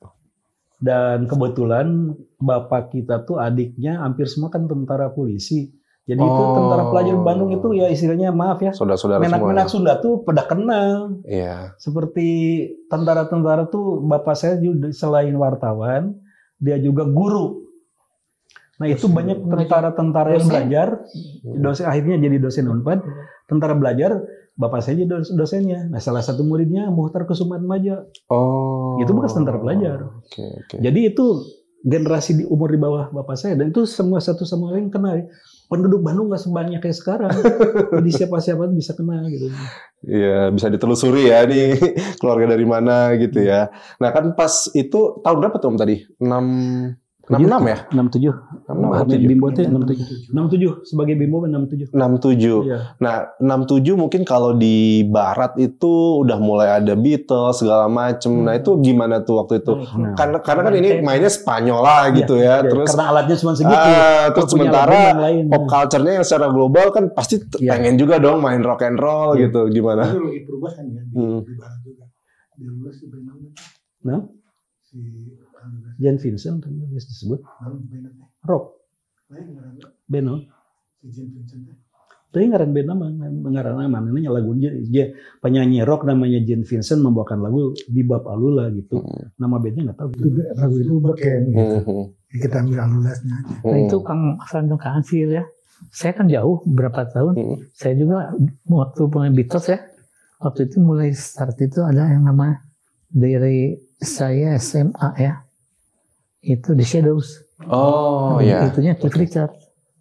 Dan kebetulan bapak kita tuh adiknya hampir semua kan tentara polisi. Jadi itu Oh. tentara pelajar Bandung itu ya istilahnya maaf ya. Saudara-saudara semua. Menak-menak Sunda tuh pada kenal. Iya. Seperti tentara-tentara tuh bapak saya juga selain wartawan, dia juga guru. Nah itu banyak tentara-tentara yang Dosen. belajar, dosen akhirnya jadi dosen Unpad, tentara belajar, bapak saya jadi dos- dosennya. Nah salah satu muridnya Muhtar Kusumaatmadja. Oh. Itu bekas tentara pelajar. Oke, oke. Jadi itu generasi di umur di bawah bapak saya dan itu semua satu sama lain kenal. Penduduk Bandung nggak sebanyak kayak sekarang. Jadi siapa-siapa bisa kenal gitu. Iya, bisa ditelusuri ya nih keluarga dari mana gitu ya. Nah, kan pas itu tahun berapa tuh Om tadi? enam enam enam ya? enam tujuh. enam enam Hamid Bimbo itu enam tujuh. enam tujuh sebagai Bimbo enam tujuh. enam tujuh. Iya. Nah, enam tujuh mungkin kalau di barat itu udah mulai ada Beatles segala macem. Nah, itu gimana tuh waktu itu? Nah. Karena karena kan ini mainnya Spanyol lah gitu ya. Iya, Terus karena alatnya cuma segitu. ah, terus Punya sementara lagu yang lain. pop culture-nya yang secara global kan pasti t- Iya. pengen juga dong main rock and roll Iya. gitu. Gimana? Itu lagi perubahan ya di, Hmm. di barat juga. Di luar si Benang Nah, si Jan Vincent kan biasa disebut Benang rock lain ngaran Beno. si Jim Vincent. Tapi ngaran band nama, ngaran nama, namanya lagu dia, dia penyanyi rock namanya Jan Vincent membawakan lagu Bebop Alula gitu. Hmm. Nama bandnya nggak tahu. Itu lagu itu beken gitu. Hmm. Kita ambil alulasnya aja. Nah, itu Kang Hasan Kang Ansir ya. Saya kan jauh berapa tahun. Hmm. Saya juga waktu pemain Beatles ya. Waktu itu mulai start itu ada yang nama dari saya S M A ya. Itu The Shadows. Oh Nah, ya. Itunya Cliff Richard.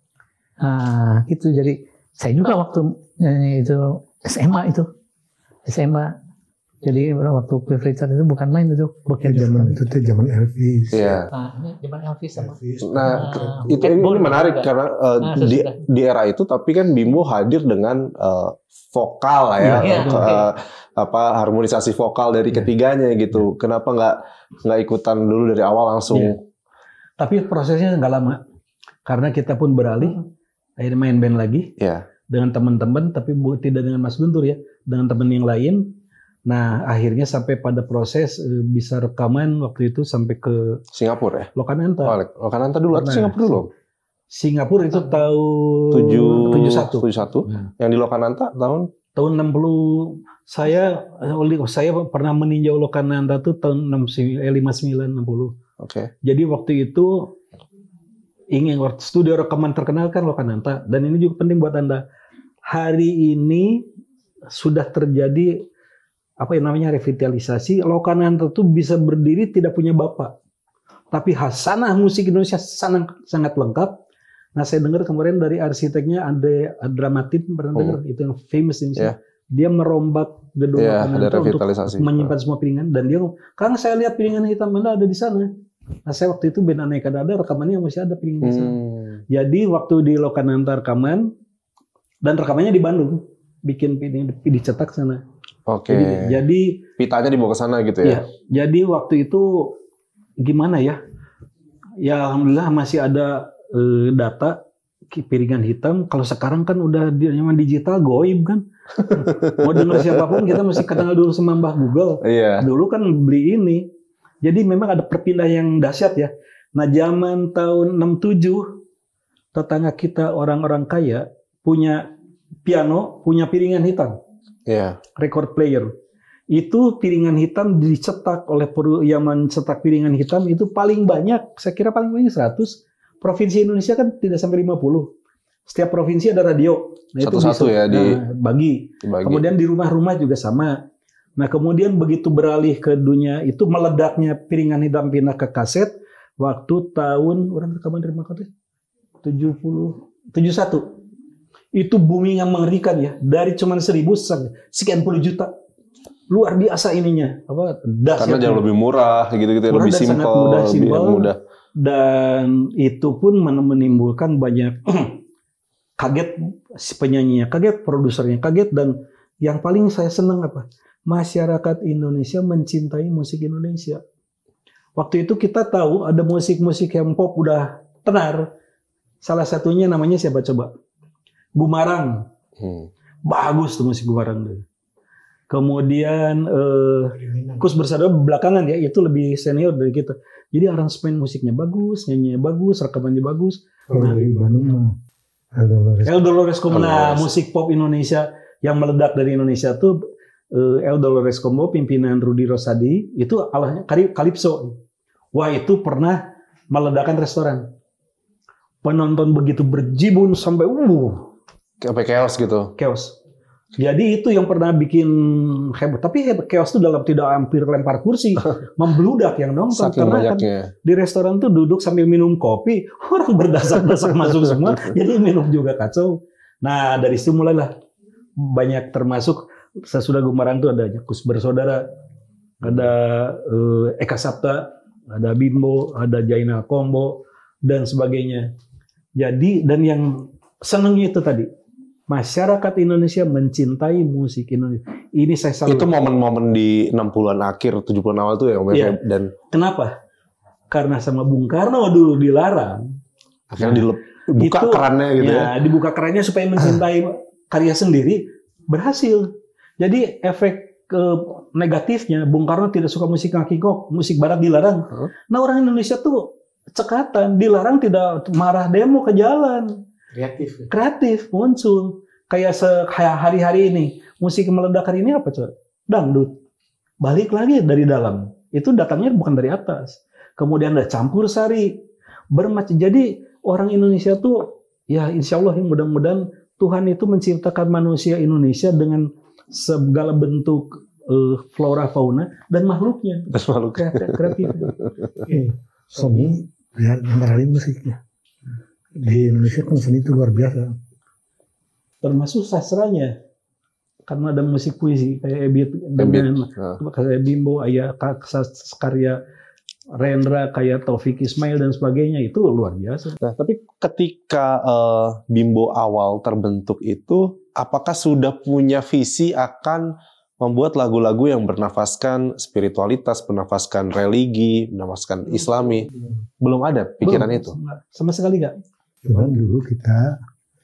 Nah, gitu jadi saya juga waktu nyanyi itu S M A itu. S M A. Jadi waktu Cliff Richard itu bukan main itu. Bukan Ya, zaman itu tuh zaman Elvis. Iya. Nah, ini zaman Elvis sama. Elvis. Nah, Ah, itu ini Catball menarik juga. karena uh, Ah, di sesudah. di era itu tapi kan Bimbo hadir dengan uh, vokal lah ya, Iya, ke- oke. uh, apa harmonisasi vokal dari ketiganya gitu. Kenapa nggak nggak ikutan dulu dari awal langsung? Iya. Tapi prosesnya nggak lama karena kita pun beralih akhirnya main band lagi Ya. dengan teman-teman tapi bu- tidak dengan Mas Guntur ya, dengan teman yang lain. Nah akhirnya sampai pada proses eh, bisa rekaman waktu itu sampai ke Singapura ya. Lokananta. Oh, Lokananta dulu atau Pernah. Singapura dulu? Singapura itu tahun Tujuh tujuh satu. tujuh satu. Nah. Yang di Lokananta tahun Tahun enam puluh saya oleh saya pernah meninjau Lokananta tuh tahun enam lima sembilan enam puluh. oke. Jadi waktu itu ingin waktu studio rekaman terkenal kan Lokananta dan ini juga penting buat Anda. Hari ini sudah terjadi apa yang namanya revitalisasi. Lokananta tuh bisa berdiri tidak punya bapak. Tapi hasanah musik Indonesia sangat sangat lengkap. Nah, saya dengar kemarin dari arsiteknya Ade Adramatin, pernah Hmm. dengar itu yang famous ini. Yeah. Dia merombak gedung Iya, ada Lokananta untuk revitalisasi. menyimpan semua piringan dan dia, Kang saya lihat piringan hitam Anda ada di sana. Nah saya waktu itu band Aneka Nada rekamannya masih ada piringan hitam. Hmm. Jadi waktu di Lokananta rekaman dan rekamannya di Bandung, bikin piring dicetak sana. Oke. Jadi, jadi Pitanya dibawa ke sana gitu ya, ya? jadi waktu itu gimana ya? Ya alhamdulillah masih ada eh, data piringan hitam. Kalau sekarang kan udah di zaman digital goib kan. Mau denger siapapun kita mesti kenal dulu sama Mbah Google. Iya. Dulu kan beli ini. Jadi memang ada perpindahan yang dahsyat ya. Nah zaman tahun enam puluh tujuh tetangga kita orang-orang kaya punya piano, punya piringan hitam, Iya. record player. Itu piringan hitam dicetak oleh peru yang mencetak piringan hitam itu paling banyak, saya kira paling banyak seratus. Provinsi Indonesia kan tidak sampai lima puluh. Setiap provinsi ada radio. Nah, Satu-satu ya di nah, bagi. dibagi. Kemudian di rumah-rumah juga sama. Nah kemudian begitu beralih ke dunia itu meledaknya piringan hitam pindah ke kaset waktu tahun orang rekaman dari mana tujuh puluh tujuh puluh satu itu booming yang mengerikan ya, dari cuman seribu sekian puluh juta, luar biasa ininya apa dahsyat. Karena jauh lebih murah gitu-gitu, Murah lebih dan sangat simpel, mudah, lebih simpel. mudah. Dan itu pun menimbulkan banyak kaget si penyanyinya, kaget produsernya, kaget. Dan yang paling saya senang apa? Masyarakat Indonesia mencintai musik Indonesia. Waktu itu kita tahu ada musik-musik yang pop udah tenar. Salah satunya namanya siapa coba? Gumarang. Hmm. Bagus tuh musik Gumarang tuh. Kemudian eh, Kus Bersaudara belakangan ya, itu lebih senior dari kita. Jadi aransemen musiknya bagus, nyanyinya bagus, rekamannya bagus. Kalau Nah, dari Bandung mah El Dolores. El Dolores Combo, nah, Dolores. musik pop Indonesia yang meledak dari Indonesia tuh eh, El Dolores Combo pimpinan Rudy Rosadi itu alahnya Calypso. Wah itu pernah meledakkan restoran. Penonton begitu berjibun sampai uh Sampai chaos gitu. chaos. Jadi itu yang pernah bikin heboh. Tapi heboh chaos itu dalam tidak hampir lempar kursi, membludak yang nonton. Saking Karena kan banyaknya. di restoran tuh duduk sambil minum kopi, orang berdasak-dasak masuk semua, jadi minum juga kacau. Nah dari situ mulailah banyak termasuk sesudah Gumarang tuh ada Kus Bersaudara, ada eh, Eka Sapta, ada Bimbo, ada Jainal Combo dan sebagainya. Jadi dan yang senengnya itu tadi masyarakat Indonesia mencintai musik Indonesia. Ini saya selalu. Itu momen-momen di enam puluhan akhir, tujuh puluhan awal tuh ya, Om. Iya. Dan Kenapa? Karena sama Bung Karno dulu dilarang. akhirnya dibuka Itu, kerannya gitu ya. Ya, dibuka kerannya supaya mencintai karya sendiri, berhasil. Jadi efek ke negatifnya, Bung Karno tidak suka musik ngakikok, musik barat dilarang. Huh? Nah orang Indonesia tuh cekatan, dilarang tidak marah demo ke jalan. Kreatif. Kreatif muncul. Kayak se- kayak hari-hari ini, musik meledak hari ini apa coba? Dangdut. Balik lagi dari dalam. Itu datangnya bukan dari atas. Kemudian ada campur sari. Bermacam. Jadi orang Indonesia tuh ya insya Allah ya, mudah-mudahan Tuhan itu menciptakan manusia Indonesia dengan segala bentuk eh, flora fauna dan makhluknya. Terus malu. Kreatif. kreatif. Oke. Seni dan antara lain musiknya. Di Indonesia kan seni itu luar biasa. Termasuk sastranya. Karena ada musik puisi kayak Ebit dengan Nah. kayak Bimbo, ayah karya Rendra, kayak Taufik Ismail dan sebagainya, itu luar biasa. Nah, tapi ketika eh, Bimbo awal terbentuk itu, apakah sudah punya visi akan membuat lagu-lagu yang bernafaskan spiritualitas, bernafaskan religi, bernafaskan Islami? Belum ada pikiran Belum, itu. sama, sama sekali nggak. Cuman dulu kita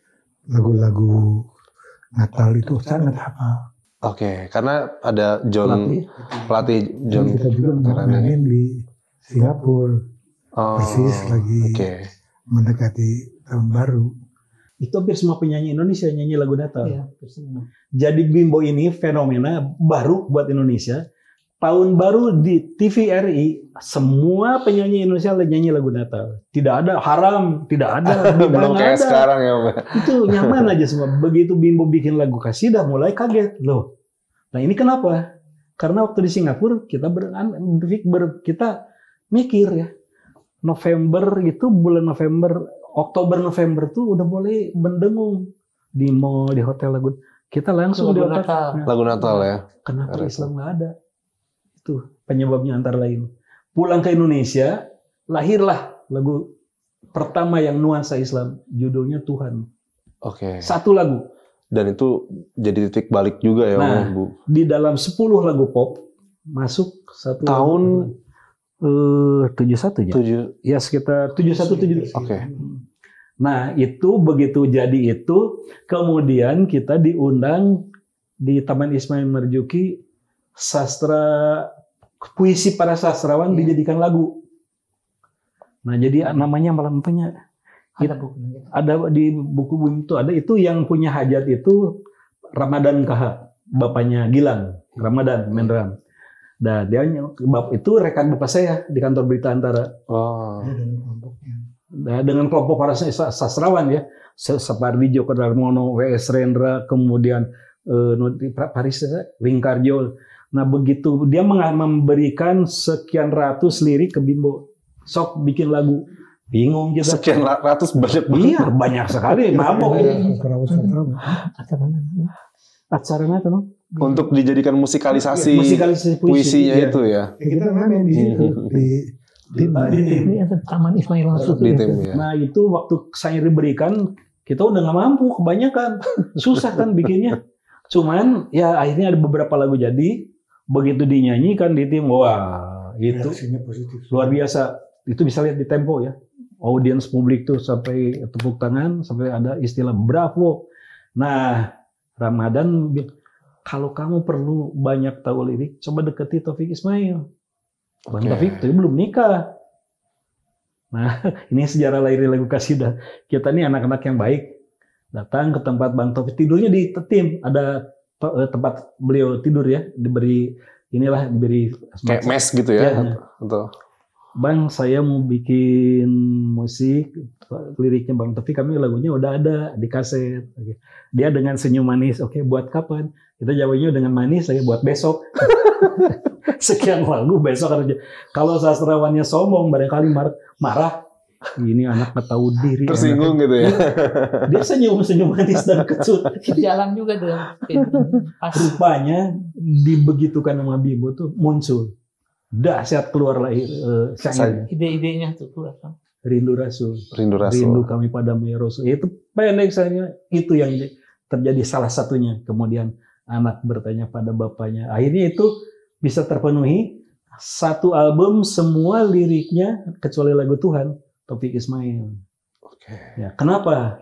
lagu-lagu Natal itu sangat hafal. Oke, karena ada John Pelatih. pelatih Dan John. kita juga Karane. main di Singapura. Oh, Persis lagi Oke. mendekati tahun baru. Itu hampir semua penyanyi Indonesia nyanyi lagu Natal. Iya. Jadi Bimbo ini fenomena baru buat Indonesia. Tahun baru di T V R I, semua penyanyi Indonesia nyanyi lagu Natal. Tidak ada haram, tidak ada. Belum nggak kayak ada. sekarang ya, Om. Itu nyaman aja semua. Begitu Bimbo bikin lagu kasidah, mulai kaget loh. Nah ini kenapa? Karena waktu di Singapura kita ber, ber- kita mikir ya, November itu bulan November, Oktober November tuh udah boleh mendengung di mall, di hotel lagu. Kita langsung di Lagu otak. Natal. Nah, Lagu Natal ya. kenapa Repot. Islam nggak ada? Itu penyebabnya antara lain. Pulang ke Indonesia, lahirlah lagu pertama yang nuansa Islam, judulnya Tuhan. Oke. Satu lagu. Dan itu jadi titik balik juga ya, Nah, Bu. di dalam sepuluh lagu pop masuk satu Tahun eh tujuh satu ya. tujuh. Ya sekitar tujuh satu tujuh. Oke. Nah, itu begitu jadi itu, kemudian kita diundang di Taman Ismail Marzuki, sastra puisi para sastrawan dijadikan lagu. Nah, jadi namanya malam punya Ada buku. ada di buku-buku itu ada itu yang punya hajat itu Ramadan K H, bapaknya Gilang, Ramadan Mendram. Nah, dia bab itu rekan bapak saya di kantor Berita Antara. Oh. Nah, dengan kelompok para sastrawan ya, Sapardi Djoko Darmono, W S Rendra, kemudian eh, Paris Wingkarjo. Nah, begitu dia memberikan sekian ratus lirik ke Bimbo. Sok bikin lagu. Bingung kita. Sekian ratus banyak banget. Iya, banyak sekali. Mabok. Acaranya itu, no? Untuk dijadikan musikalisasi, Musikalisasi puisi. puisinya Iya. itu ya. Ya, kita ngamen di situ di di, Di tim. Ini ada Taman Ismail Marzuki. Di tim ya. Nah, itu waktu saya diberikan, kita udah nggak mampu, kebanyakan. Susah kan bikinnya. Cuman, ya akhirnya ada beberapa lagu jadi, begitu dinyanyikan di tim, wah, itu reaksinya positif. luar biasa. Itu bisa lihat di Tempo ya. Audiens publik tuh sampai tepuk tangan, sampai ada istilah bravo. Nah, Ramadan, kalau kamu perlu banyak tahu lirik, coba deketi Taufik Ismail. Bang Oke. Taufik tuh belum nikah. Nah, ini sejarah lahir lagu kasidah. Kita nih anak-anak yang baik. Datang ke tempat Bang Taufik, tidurnya di tim. Ada to- eh, tempat beliau tidur ya, diberi inilah diberi Kayak mes gitu ya. Ya. Atau Bang, saya mau bikin musik, liriknya Bang Taufik, kami lagunya udah ada di kaset. Oke. Dia dengan senyum manis, oke buat kapan? Kita jawabnya dengan manis, saya buat besok. Sekian lagu besok harus. Kalau sastrawannya sombong, barangkali mar- marah. Ini anak nggak tahu diri. tersinggung gitu ya. Dia senyum-senyum manis dan kecut. Jalan juga dengan pas. Rupanya dibegitukan sama Bimbo tuh muncul. Dahsyat keluar lahir eh, syair. Ide-idenya tuh keluar. Rindu Rasul. Rindu Rasul. Rindu kami padamu ya Rasul. Itu pendek saya itu yang terjadi salah satunya. Kemudian anak bertanya pada bapaknya. Akhirnya itu bisa terpenuhi satu album semua liriknya kecuali lagu Tuhan Taufik Ismail. Oke. Ya, kenapa?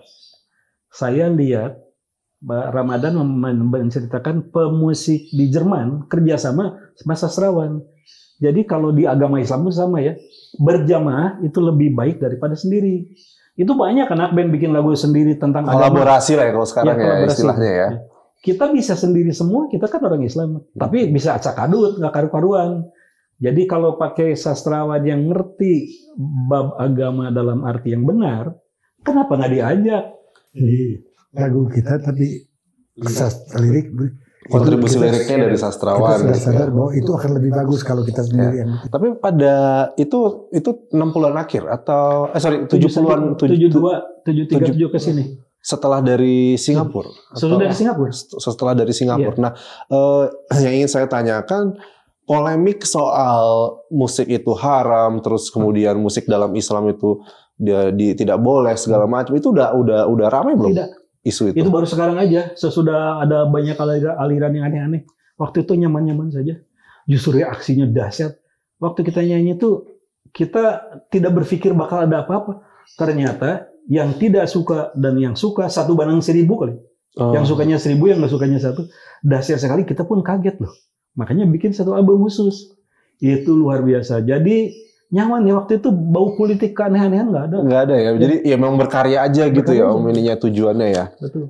Saya lihat Mbak Ramadan mem- menceritakan pemusik di Jerman kerjasama sama sastrawan. Jadi kalau di agama Islam itu sama ya, berjamaah itu lebih baik daripada sendiri. Itu banyak anak band bikin lagu sendiri tentang agama. Kolaborasi lah ya kalau sekarang ya, kolaborasi. istilahnya ya. Kita bisa sendiri semua, kita kan orang Islam. Tapi bisa acak adut, nggak karu-karuan. Jadi kalau pakai sastrawan yang ngerti bab agama dalam arti yang benar, kenapa nggak diajak? Jadi lagu kita tapi sastra lirik Kontribusi kita- liriknya dari kita sastrawan. sudah gitu ya. sadar bahwa itu akan lebih bagus kalau kita sendiri yang bikin. Tapi pada itu itu enam puluhan akhir atau eh sorry tujuh puluhan tujuh dua, tujuh tiga, tujuh- tujuh ke sini. setelah dari Singapura. Sudah Atau- dari Singapura. Setelah dari Singapura. Nah, eh, yang ingin saya tanyakan polemik soal musik itu haram, terus kemudian musik dalam Islam itu dia di, tidak boleh segala macam itu udah udah udah ramai belum Tidak. isu itu? Itu baru sekarang aja, sesudah ada banyak aliran, aliran yang aneh-aneh. Waktu itu nyaman-nyaman saja. Justru reaksinya dahsyat. Waktu kita nyanyi itu, kita tidak berpikir bakal ada apa-apa. Ternyata yang tidak suka dan yang suka satu banding seribu kali. Oh. Yang sukanya seribu, yang nggak sukanya satu. Dahsyat sekali, kita pun kaget loh. Makanya bikin satu album khusus. Itu luar biasa. Jadi nyaman ya waktu itu, bau politik keanehan-anehan nggak ada. Nggak ada ya. Jadi ya memang berkarya aja gitu Berkarya ya aja. om ininya tujuannya ya. Betul.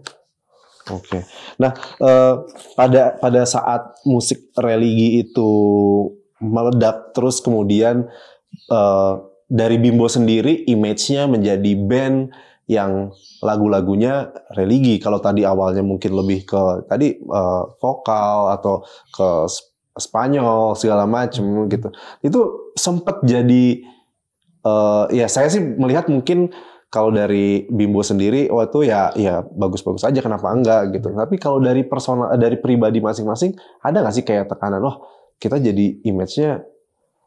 Oke. Nah, eh, pada pada saat musik religi itu meledak terus kemudian eh, dari Bimbo sendiri image-nya menjadi band yang lagu-lagunya religi. Kalau tadi awalnya mungkin lebih ke tadi eh, vokal atau ke Sp- Spanyol segala macam gitu. Itu sempat jadi eh, ya saya sih melihat mungkin kalau dari Bimbo sendiri waktu ya ya bagus-bagus aja kenapa enggak gitu. Tapi kalau dari personal dari pribadi masing-masing ada nggak sih kayak tekanan wah kita jadi image-nya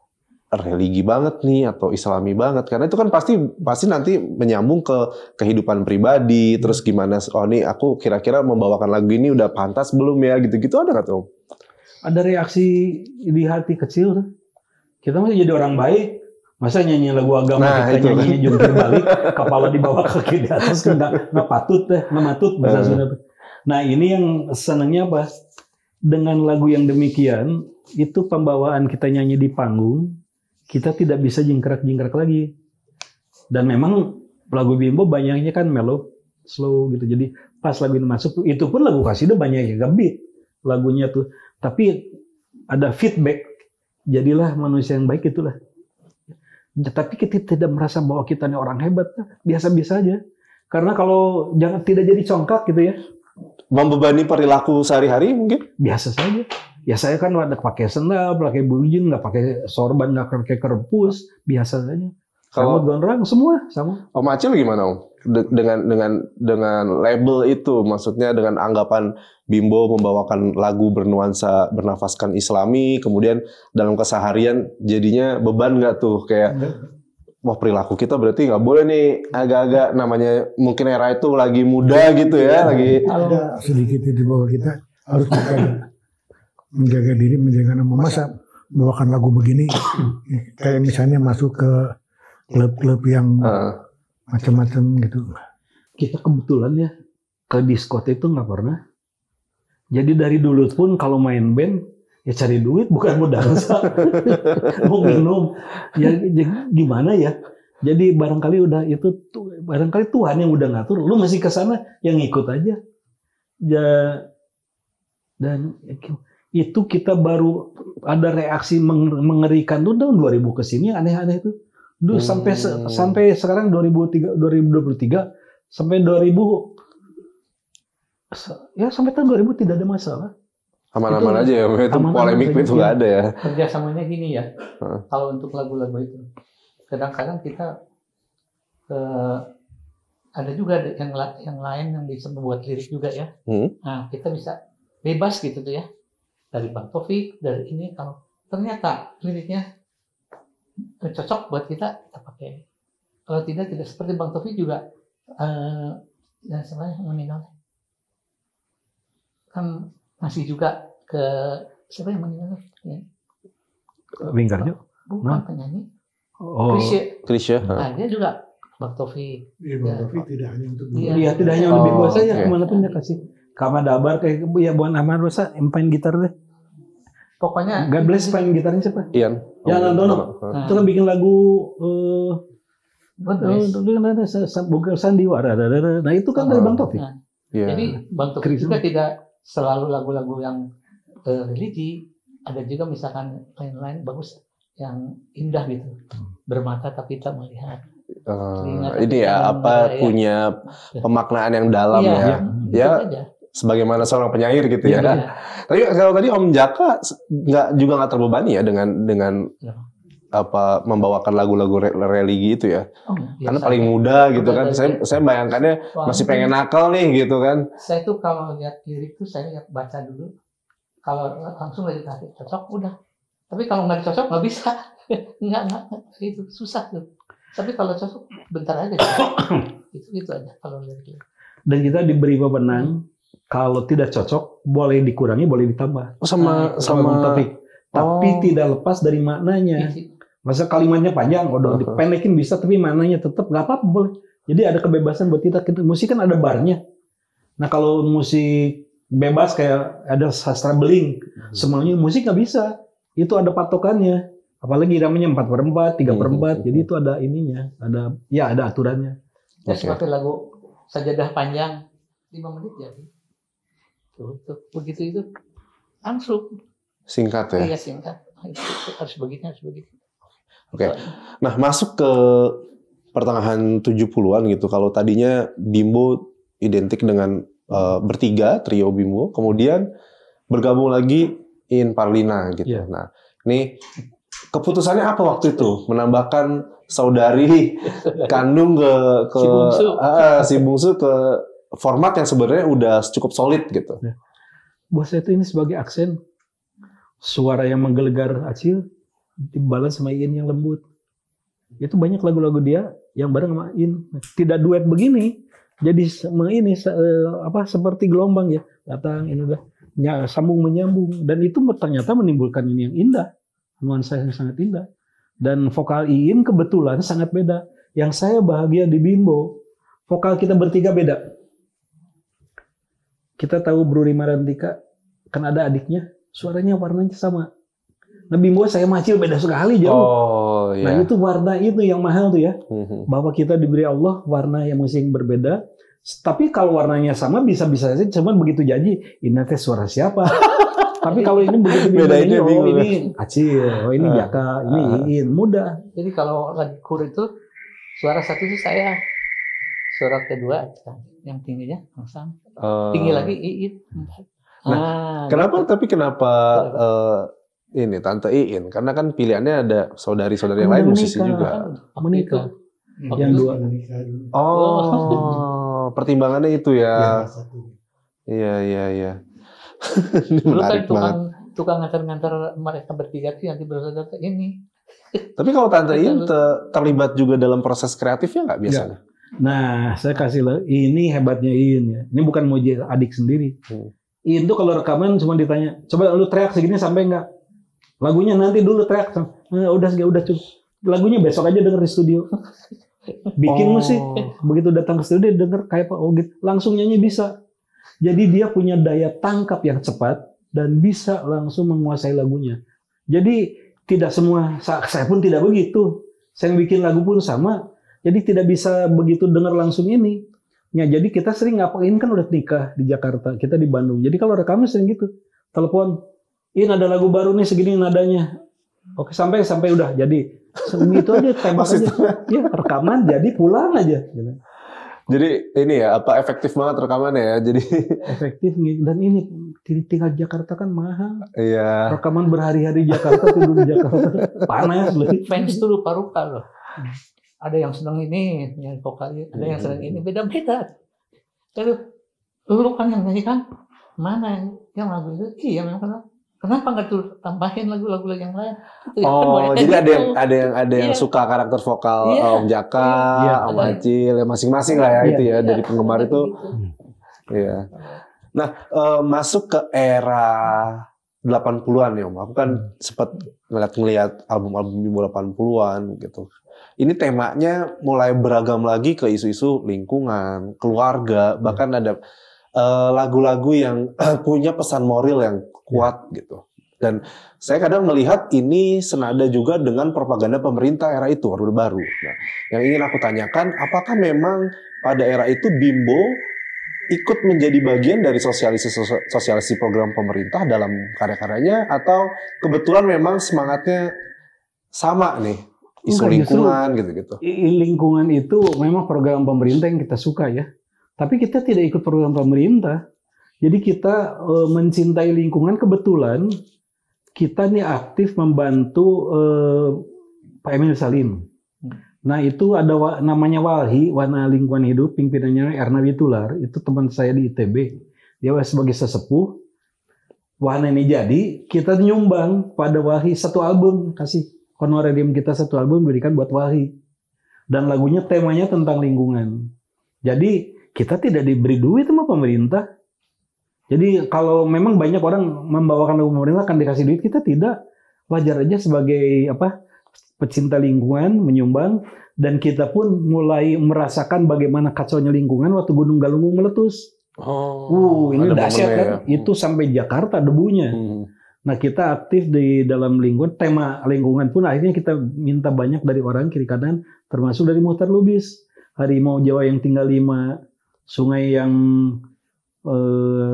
religi banget nih atau islami banget, karena itu kan pasti pasti nanti menyambung ke kehidupan pribadi, terus gimana, oh nih aku kira-kira membawakan lagu ini udah pantas belum ya, gitu-gitu ada nggak tuh? Ada reaksi di hati kecil. Kita masih jadi orang baik, masa nyanyi lagu agama Nah, kita itu. nyanyinya jungkir balik, kepala di bawah kaki di atas, nggak nggak patut deh, nggak matut bahasa Hmm. Sunda. Nah ini yang senangnya apa? Dengan lagu yang demikian, itu pembawaan kita nyanyi di panggung, kita tidak bisa jingkrak-jingkrak lagi. Dan memang lagu Bimbo banyaknya kan mellow, slow gitu. Jadi pas lagu ini masuk, itu pun lagu kasidah banyak yang beat lagunya tuh. Tapi ada feedback, jadilah manusia yang baik itulah. Tapi kita tidak merasa bahwa kita ini orang hebat, biasa-biasa aja. Karena kalau jangan tidak jadi congkak gitu ya, Membebani perilaku sehari-hari mungkin? biasa saja. Ya saya kan ada pakai sendal, pakai bujin, nggak pakai sorban, nggak pakai kerpus, biasa saja. Kalau- Rambut gondrong semua sama. Om Acil gimana Om? De- dengan dengan dengan label itu, maksudnya dengan anggapan Bimbo membawakan lagu bernuansa bernafaskan Islami, kemudian dalam keseharian jadinya beban nggak tuh, kayak wah perilaku kita berarti nggak boleh nih, agak-agak namanya mungkin era itu lagi muda gitu ya, lagi Ada sedikit di bawah kita harus menjaga, menjaga diri, menjaga nama. Masa membawakan lagu begini, kayak misalnya masuk ke klub-klub yang eh, macam-macam gitu. Kita kebetulan ya ke diskotik itu nggak pernah. Jadi dari dulu pun kalau main band ya cari duit, bukan mau dansa, mau minum. Ya, ya gimana ya? Jadi barangkali udah itu tuh, barangkali Tuhan yang udah ngatur. Lu masih ke sana yang ngikut aja. Ya, dan itu kita baru ada reaksi meng- mengerikan tuh tahun dua ribu kesini, aneh-aneh tuh. Duh, Hmm. sampai se- sampai sekarang dua ribu tiga, dua ribu dua puluh tiga sampai dua ribu se- ya sampai tahun dua ribu tidak ada masalah. aman-aman Itu- aja ya, itu aman-aman polemik saja, itu nggak iya. ada ya. Kerjasamanya gini ya, Heeh. kalau untuk lagu-lagu itu, kadang-kadang kita eh, ada juga ada yang la- yang lain yang bisa membuat lirik juga ya. Hmm. Nah kita bisa bebas gitu tuh ya, dari Bang Taufik, dari ini, kalau ternyata liriknya cocok buat kita, kita pakai. Kalau tidak, tidak seperti Bang Taufik juga, eh, yang sebenarnya meninggal kan masih juga ke siapa yang meninggal ya? Wingkarjo. Bukan Nah. penyanyi Oh, Krisye. Krisya. Nah, dia juga Bang Taufik. Iya, Bang Taufik tidak hanya untuk Iya. iya tidak hanya Oh, lebih biasa ya, oke. kemana pun dia kasih. Kama Dabar kayak ya buat Ahmad Rosa yang main gitar deh. Pokoknya God bless main gitarnya siapa? Ian. Ya, Landono. Heeh. Nah, Itu kan bikin lagu eh God oh, bless. itu kan ada sa- sa- bukan sandiwara. da- da- da. Nah itu kan dari Bang Taufik. Nah, Iya. jadi Bang Taufik Krisye. juga tidak selalu lagu-lagu yang eh, religi. Ada juga misalkan lain-lain bagus yang indah gitu. Bermata tapi tak melihat. Eh, Telinga ini tapi ya tak apa mendengar, ya. punya pemaknaan yang dalam Iya, ya. iya. Ya, Itu aja. sebagaimana seorang penyair gitu ya. Iya. Tapi kalau tadi Om Jaka s- nggak juga nggak terbebani ya dengan dengan Iya. apa membawakan lagu-lagu re- religi itu ya. Oh, Karena biasa. paling muda gitu Udah kan. dari- Saya saya bayangkannya Wah, masih mungkin pengen nakal nih gitu kan. Saya tuh kalau lihat lirik tuh saya lihat baca dulu. Kalau langsung lihat hati cocok udah. Tapi kalau nggak cocok nggak bisa. nggak nggak nggak. Itu susah tuh. Tapi kalau cocok bentar aja. itu itu aja kalau lirik. Dan kita diberi wewenang kalau tidak cocok boleh dikurangi, boleh ditambah. Oh, sama Sama Bang sama Taufik. Tapi Oh. tidak lepas dari maknanya. Masa kalimatnya panjang, udah Uh-huh. dipendekin bisa, tapi maknanya tetap nggak apa-apa boleh. Jadi ada kebebasan buat kita. Kita- Musik kan ada barnya. Nah kalau musik bebas kayak ada sastra beling, semuanya musik nggak bisa. Itu ada patokannya. Apalagi namanya empat per empat, tiga per empat. Jadi itu ada ininya, ada ya ada aturannya. Ya Oke. seperti lagu Sajadah Panjang lima menit jadi. Tuh, tuh begitu itu langsung singkat ya. iya singkat. Itu, itu harus begini harus begitu. Oke. Nah, masuk ke pertengahan tujuh puluhan gitu. Kalau tadinya Bimbo identik dengan eh, bertiga, trio Bimbo, kemudian bergabung lagi In Parlina gitu. Iya. Nah, ini keputusannya apa waktu itu? Menambahkan saudari kandung ke ke Si bungsu. ah, si bungsu ke format yang sebenarnya udah cukup solid gitu. Buat saya itu ini sebagai aksen suara yang menggelegar Acil, dibalas sama Iin yang lembut. Itu banyak lagu-lagu dia yang bareng sama Iin. Tidak duet begini. Jadi ini apa seperti gelombang ya. Datang ini udah sambung menyambung dan itu ternyata menimbulkan ini yang indah. Nuansa yang sangat indah. Dan vokal Iin kebetulan sangat beda. Yang saya bahagia di Bimbo, vokal kita bertiga beda. Kita tahu Bruri Marantika, kan ada adiknya, suaranya warnanya sama. Nah Bimbo saya Macil beda sekali jauh. Oh, iya. Nah itu warna itu yang mahal tuh ya. Bahwa kita diberi Allah warna yang masing berbeda. Tapi kalau warnanya sama bisa-bisa saja, cuman begitu janji, ini teh suara siapa? Tapi kalau ini begitu bedainnya oh, bingung. Ini Acil, oh ini Jaka, ini Iin, mudah. Jadi kalau lagi kur itu suara satu itu saya, suara kedua yang tingginya langsung, Uh, tinggi lagi Iin. Nah, Ah, kenapa gitu. tapi kenapa uh, ini Tante Iin? Karena kan pilihannya ada saudari-saudari yang lain Menikah. musisi juga. Waktu Menikah. itu, Yang dua. Oh, pertimbangannya itu ya. Iya, iya, iya. Ini dulu kan menarik tukang banget. tukang ngantar-ngantar mereka bertiga sih nanti bersaudara ke ini. Tapi kalau Tante Iin te- terlibat juga dalam proses kreatifnya nggak biasanya? Nah, saya kasih lo, ini hebatnya Iin ya. Ini bukan muji adik sendiri. Hmm. Iin tuh kalau rekaman cuma ditanya, coba lu teriak segini sampai enggak? Lagunya nanti dulu teriak, eh, udah udah cukup. Lagunya besok aja denger di studio. Bikin Oh. musik, begitu datang ke studio denger kayak Pak Ogit, langsung nyanyi bisa. Jadi dia punya daya tangkap yang cepat dan bisa langsung menguasai lagunya. Jadi tidak semua, saya pun tidak begitu. Saya bikin lagu pun sama. Jadi tidak bisa begitu dengar langsung ini. Ya, jadi kita sering ngapain kan udah nikah di Jakarta, kita di Bandung. Jadi kalau rekaman sering gitu, telepon, ini ada lagu baru nih segini nadanya. Oke sampai sampai udah jadi. Itu aja tembak aja. Ya rekaman jadi pulang aja. Gitu. Jadi ini ya apa efektif banget rekamannya ya. Jadi Efektif dan ini tinggal Jakarta kan mahal. iya. Rekaman berhari-hari Jakarta tidur di Jakarta panas loh. Fans tuh rupa-rupa loh. Ada yang senang ini, yang vokalnya, ada yang senang ini, beda-beda. Terus lu kan yang nyanyi kan, mana yang, yang lagu itu? Iya memang kenapa? Kenapa nggak tuh tambahin lagu-lagu yang lain? Itu ya, kan Oh, banyak jadi yang ada yang gitu. ada yang ada yang Iya. suka karakter vokal Iya. Om Jaka, Iya. Om Acil, ya masing-masing lah ya Iya. itu ya Iya, dari penggemar ada itu. gitu. Iya. Nah, eh, masuk ke era delapan puluhan ya Om. Aku kan sempat ngeliat-ngeliat album-album Bimbo delapan puluhan gitu. Ini temanya mulai beragam lagi ke isu-isu lingkungan, keluarga, bahkan ada eh, lagu-lagu yang punya pesan moral yang kuat gitu. Dan saya kadang melihat ini senada juga dengan propaganda pemerintah era itu, Orde Baru. Nah, yang ingin aku tanyakan, apakah memang pada era itu Bimbo ikut menjadi bagian dari sosialisasi sosialisasi program pemerintah dalam karya-karyanya, atau kebetulan memang semangatnya sama nih, isu Enggak, justru lingkungan gitu-gitu. I- lingkungan itu memang program pemerintah yang kita suka ya. Tapi kita tidak ikut program pemerintah. Jadi kita e, mencintai lingkungan, kebetulan kita nih aktif membantu e, Pak Emil Salim. Nah itu ada wa, namanya Walhi, Warna Lingkungan Hidup, pimpinannya Erna Witular. Itu teman saya di I T B. Dia sebagai sesepuh. Wahana ini jadi, kita nyumbang pada Walhi satu album, kasih honorarium kita satu album berikan buat Walhi. Dan lagunya temanya tentang lingkungan. Jadi kita tidak diberi duit sama pemerintah. Jadi kalau memang banyak orang membawakan lagu pemerintah akan dikasih duit, kita tidak. Wajar aja sebagai apa pecinta lingkungan menyumbang, dan kita pun mulai merasakan bagaimana kacaunya lingkungan waktu Gunung Galunggung meletus. Oh, Uh, ini ada dahsyat momennya kan? ya. Itu sampai Jakarta debunya. Hmm. Nah kita aktif di dalam lingkungan, tema lingkungan pun akhirnya kita minta banyak dari orang kiri kanan, termasuk dari Muhtar Lubis. Harimau Jawa yang tinggal lima, sungai yang eh,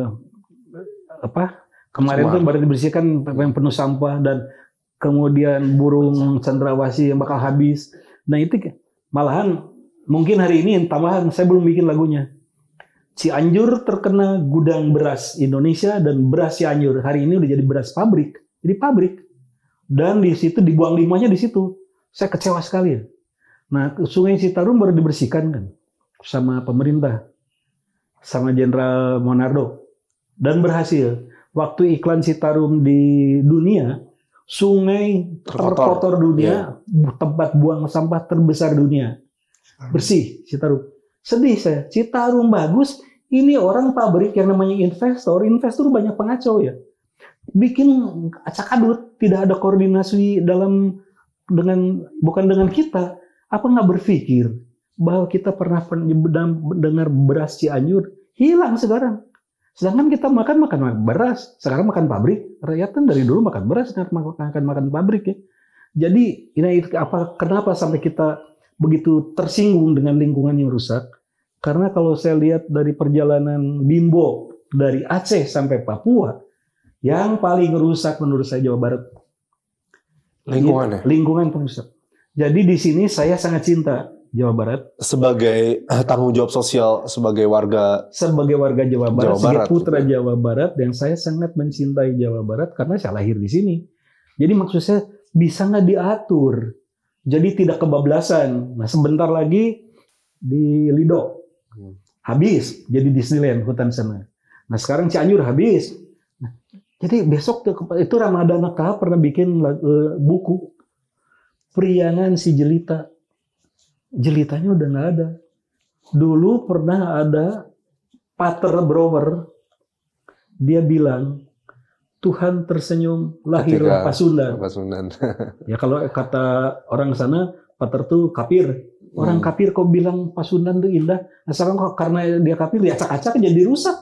apa kemarin tuh baru dibersihkan yang penuh sampah, dan kemudian burung cendrawasih yang bakal habis. Nah itu malahan mungkin hari ini tambahan, saya belum bikin lagunya. Cianjur terkena gudang beras Indonesia, dan beras Cianjur hari ini udah jadi beras pabrik, jadi pabrik. Dan di situ dibuang limbahnya di situ. Saya kecewa sekali. Nah, Sungai Citarum baru dibersihkan kan sama pemerintah, sama Jenderal Monardo, dan berhasil. Waktu iklan Citarum di dunia, sungai Terkotor. terkotor dunia, tempat buang sampah terbesar dunia. Bersih Citarum. Sedih saya, Citarum bagus, ini orang pabrik yang namanya investor, investor banyak pengacau ya. Bikin acak-adut, tidak ada koordinasi dalam dengan bukan dengan kita. Apa nggak berpikir bahwa kita pernah dengar beras Cianjur hilang sekarang. Sedangkan kita makan makan beras, sekarang makan pabrik. Rakyat kan dari dulu makan beras, sekarang makan makan pabrik ya. Jadi ini apa kenapa sampai kita begitu tersinggung dengan lingkungan yang rusak? Karena kalau saya lihat dari perjalanan Bimbo dari Aceh sampai Papua, yang paling rusak menurut saya Jawa Barat. Lingkungannya. Lingkungan perusak. Jadi di sini saya sangat cinta Jawa Barat. Sebagai tanggung jawab sosial sebagai warga Sebagai warga Jawa Barat, Jawa sebagai Barat, putra gitu. Jawa Barat, dan saya sangat mencintai Jawa Barat karena saya lahir di sini. Jadi maksud saya bisa nggak diatur, jadi tidak kebablasan. Nah sebentar lagi di Lido habis, jadi Disneyland hutan sana. Nah sekarang Cianjur habis. Nah, jadi besok itu Ramadhan K pernah bikin uh, buku Priangan si Jelita. Jelitanya udah nggak ada. Dulu pernah ada Pater Brower, dia bilang Tuhan tersenyum lahir Ketika Pasundan. Pasundan. Ya kalau kata orang sana Pater tuh kafir. Orang Hmm. kafir kok bilang Pasundan tuh indah. Nah, sekarang kok karena dia kafir diacak-acak jadi rusak.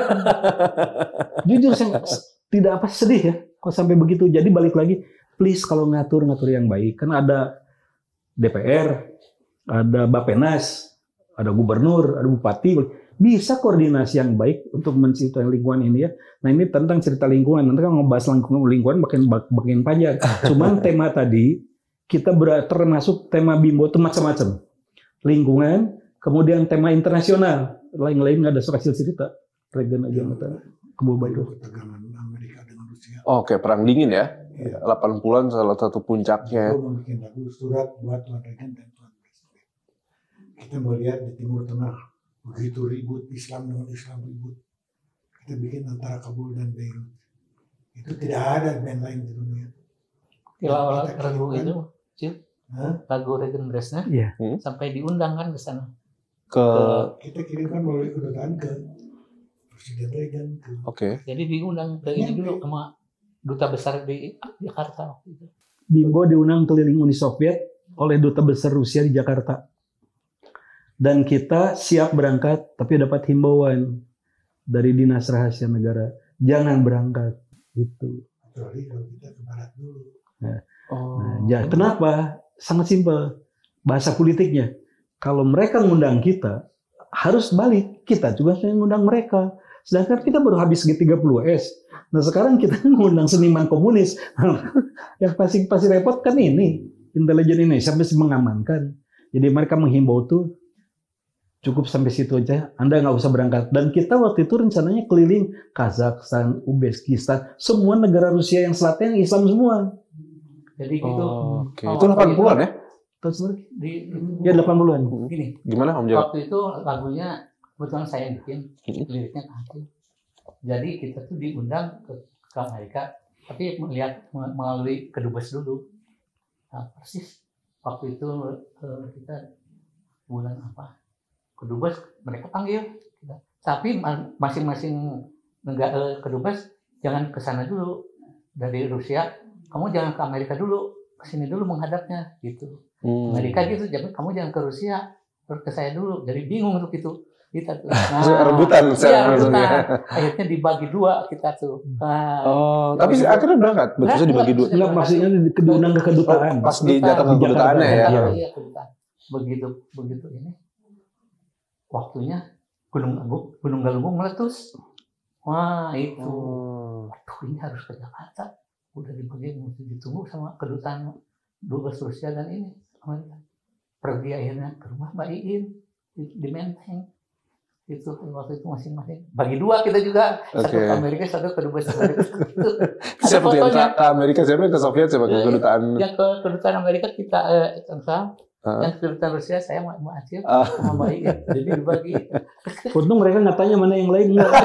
Jujur saya tidak apa sedih ya kok sampai begitu. Jadi balik lagi, please kalau ngatur ngatur yang baik. Kan ada D P R, ada Bapenas, ada gubernur, ada bupati, bisa koordinasi yang baik untuk menciptakan lingkungan ini ya. Nah ini tentang cerita lingkungan, nanti kan ngebahas lingkungan, lingkungan makin makin panjang. Cuman tema tadi kita ber, termasuk tema Bimbo itu macam-macam, lingkungan, kemudian tema internasional, lain-lain nggak ada suka cerita, regen aja mata kebo bayu. Ketegangan Amerika dengan Rusia. Oke, perang dingin ya. Iya. delapan puluhan salah satu puncaknya. Gue mau bikin lagu surat buat Tuan Reagan dan Tuan Presiden. Kita melihat di Timur Tengah begitu ribut Islam dengan Islam ribut. Kita bikin antara Kabul dan Beirut. Itu tidak ada band lain di dunia. Lagu Kita lagu kirimkan. itu, Cil, Hah? lagu Regan Bresna Iya. sampai diundang kan ke sana. Ke Kita kirimkan melalui kedutaan ke Presiden Reagan. Ke oke. Jadi diundang ke ini dulu sama duta besar di Jakarta waktu itu. Bimbo diundang keliling Uni Soviet oleh duta besar Rusia di Jakarta. Dan kita siap berangkat, tapi dapat himbauan dari Dinas Rahasia Negara, jangan berangkat. Gitu. kecuali kalau kita ke barat dulu. Oh. Nah, ya, kenapa? Sangat simpel. Bahasa politiknya. Kalau mereka ngundang kita, harus balik. Kita juga yang ngundang mereka. Sedangkan kita baru habis G tiga puluh S. Nah sekarang kita ngundang seniman komunis. Yang pasti pasti repot kan ini. Intelijen Indonesia mesti mengamankan. Jadi mereka menghimbau tuh cukup sampai situ aja. Anda nggak usah berangkat. Dan kita waktu itu rencananya keliling Kazakhstan, Uzbekistan, semua negara Rusia yang selatan yang Islam semua. Jadi gitu. Oh, oke. Oh, Itu delapan puluhan ya? Terus lagi? Di, Ya delapan puluhan. gini, Gimana Om Jawa? waktu itu lagunya kebetulan saya bikin, liriknya ke aku. Jadi kita tuh diundang ke, ke Amerika, tapi melihat melalui kedubes dulu. Nah, persis waktu itu eh, kita bulan apa? Kedubes mereka panggil kita. Tapi masing-masing negara kedubes jangan ke sana dulu dari Rusia. Kamu jangan ke Amerika dulu, ke sini dulu menghadapnya gitu. Hmm. Amerika gitu, jangan kamu jangan ke Rusia, terus ke saya dulu. Jadi bingung untuk itu. Kita tuh. Rebutan, iya, secara rebutan. maksudnya. Akhirnya dibagi dua kita tuh. Nah, Oh, tapi Bagi- akhirnya berangkat. Betul dibagi dua. Enggak, maksudnya di- diundang ke kedutaan. Pas di jatah Di kedutaan Jakarta. ya. Iya, Iya. iya, kedutaan. Begitu begitu ini waktunya Gunung Agung, Gunung Galunggung meletus. Wah, itu. Oh. Waduh, ini harus ke Jakarta. Udah dibagi, mesti ditunggu sama kedutaan dubes Rusia dan ini Amerika. Pergi akhirnya ke rumah Mbak Iin di, di Menteng. Itu waktu itu masing-masing bagi dua kita juga, satu Oke. ke Amerika, satu ke dubes Amerika. Ada Siapa tuh yang fotonya. ke ke Amerika, siapa yang ke Soviet, siapa ke Iya, kedutaan? Yang ke kedutaan Amerika kita eh, tentang Uh. Yang kedutaan Rusia saya sama Acil Uh. sama Baik. Jadi dibagi. Untung mereka nggak tanya mana yang lain enggak.